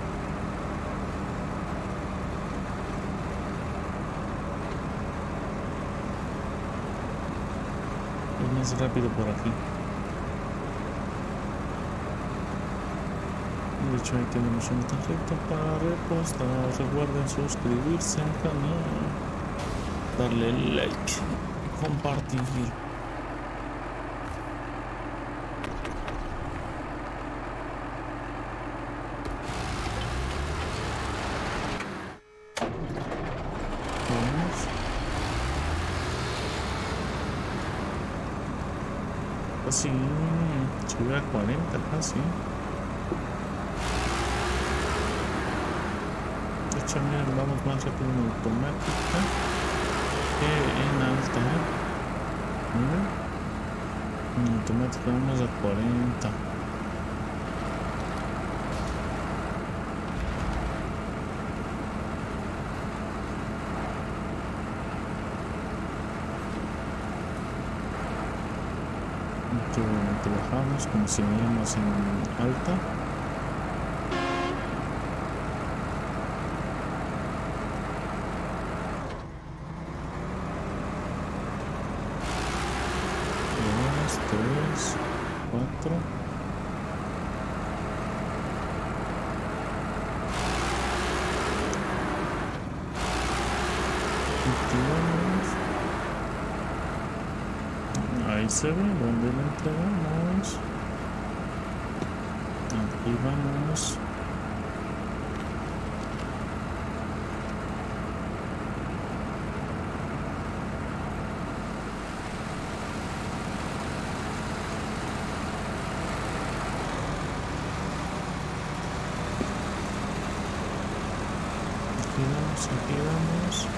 Es más rápido por aquí. De hecho, ahí tenemos un tarjeta para repostar. Recuerden suscribirse al canal, darle like y compartir. Casi sube a 40 casi. De hecho, miren, vamos más rápido en automática que en alta. Miren, en automática vamos a 40. Bajamos como si viniéramos en alta. Dos, tres, cuatro. Ahí se ve donde la entregamos. Aquí vamos. Aquí vamos, aquí vamos.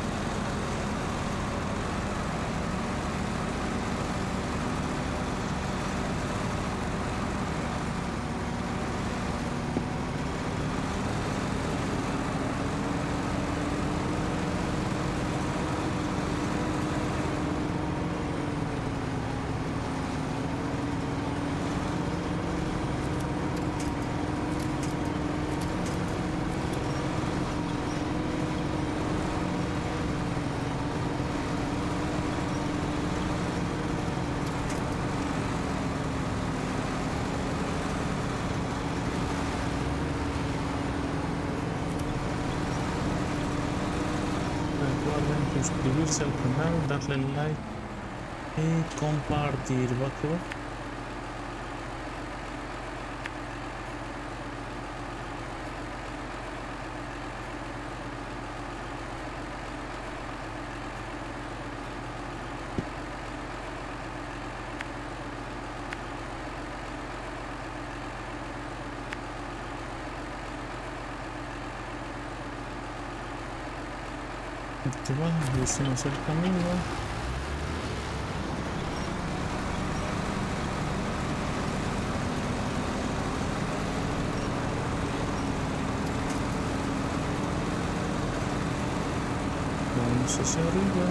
Recuerden suscribirse al canal, darle like y compartir, ¿va que va? Que va, decimos el camino. Vamos hacia arriba.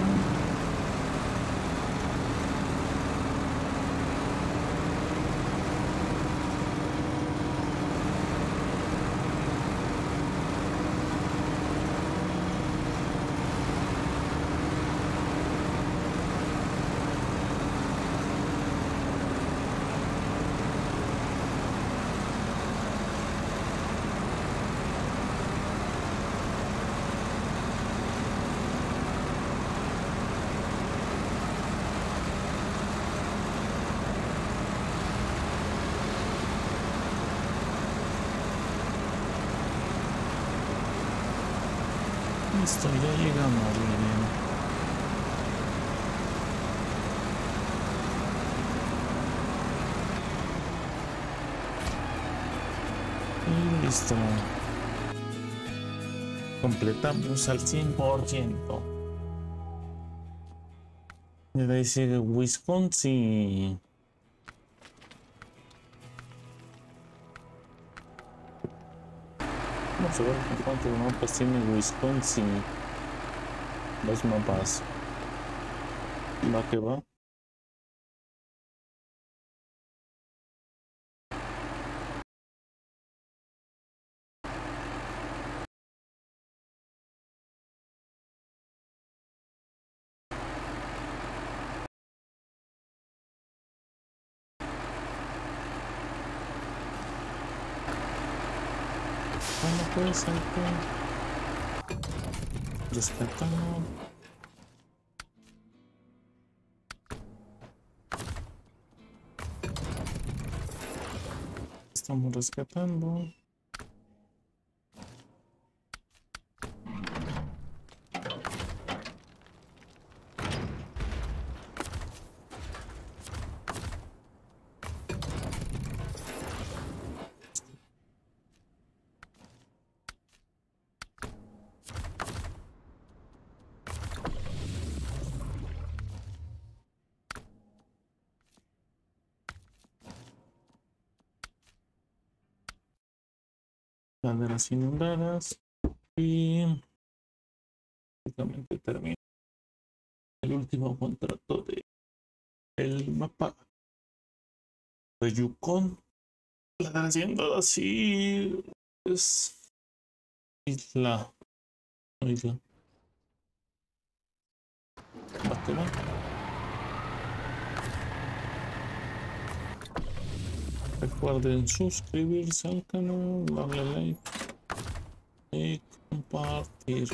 Listo, ya llegamos, miren. Y listo. Completamos al 100%. Y de ahí sigue Wisconsin. Vamos a ver cuántos mapas tiene Wisconsin. Los mapas. Va que va. Bueno, pues hay que respetar. Estamos rescatando. Laderas inundadas. Y prácticamente termina el último contrato de el mapa de Yukon. Laderas inundadas, sí. Es isla. Isla. Va que va. Recuerden suscribirse al canal, darle like y compartir.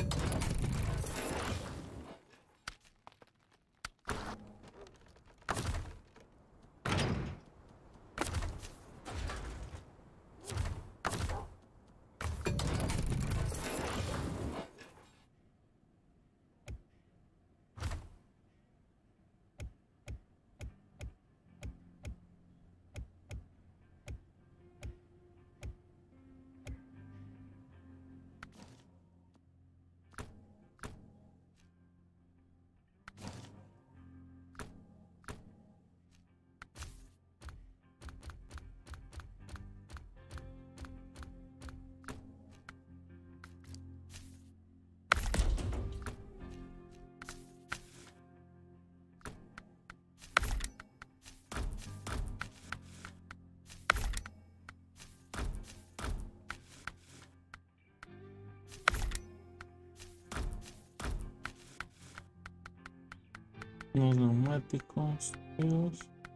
Los neumáticos, Dios.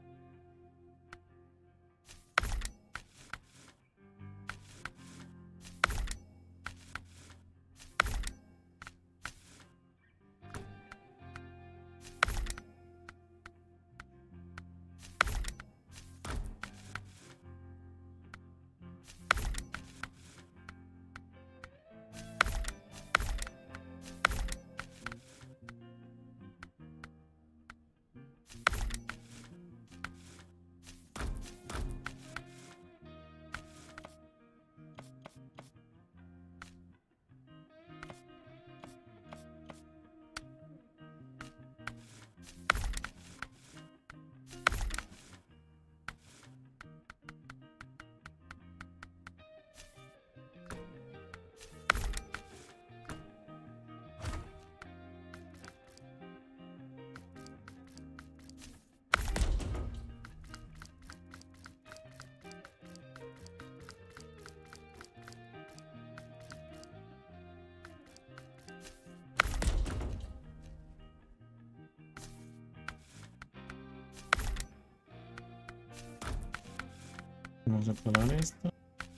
Vamos a parar esto.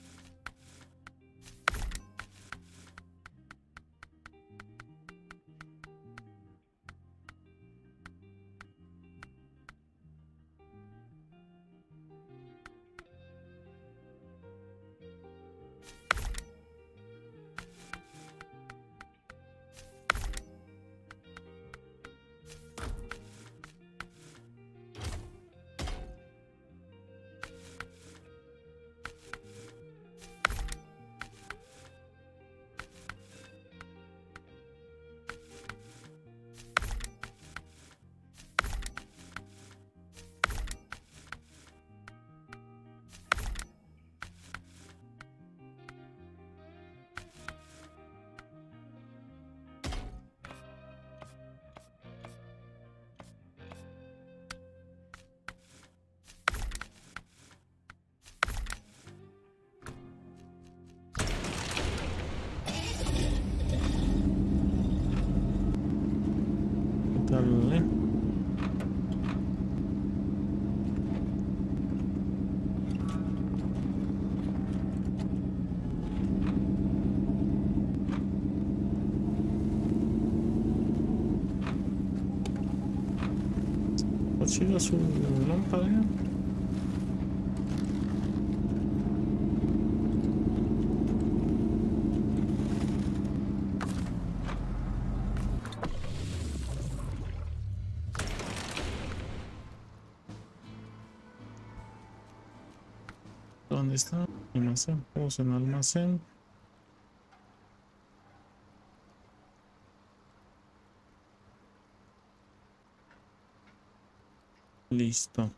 ¿Qué tal, ¿Está chida su lámpara? ¿Dónde está? Almacén. Vamos en almacén. Listo.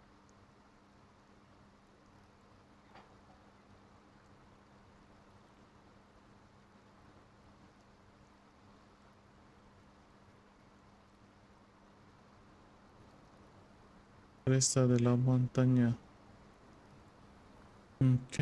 Cresta de la montaña. Ok.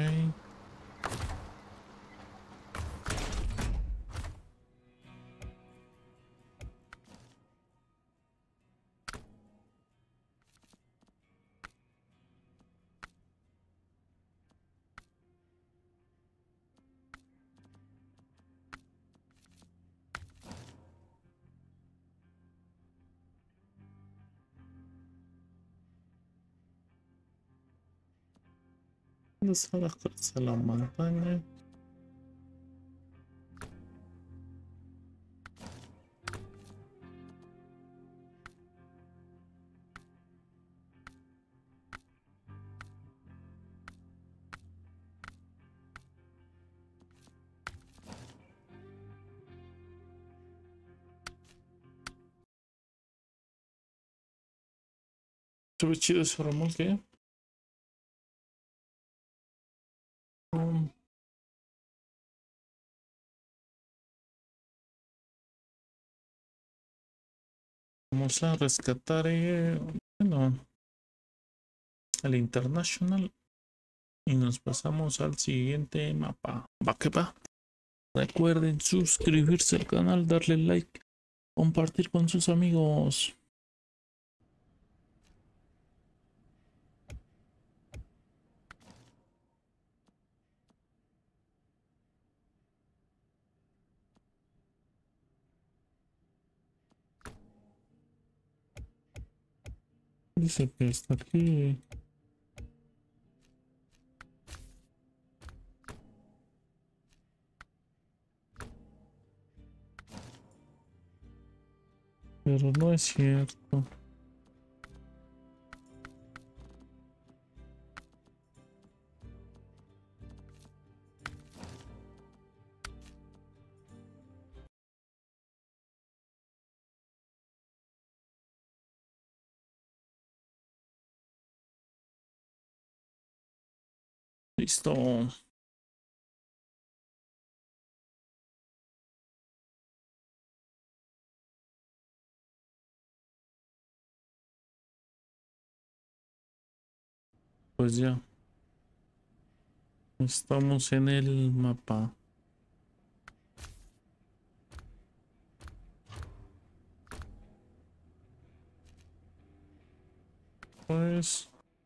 ¿Dónde está la cresta de la montaña? Se ve chido ese remolque. Vamos a rescatar bueno, el International y nos pasamos al siguiente mapa. Va que va. Recuerden suscribirse al canal, darle like, compartir con sus amigos. Dice que está aquí. Pero no es cierto. Listo. Pues ya. Estamos en el mapa. Pues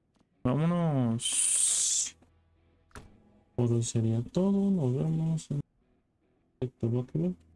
vámonos. Por hoy sería todo. Nos vemos en el próximo capítulo.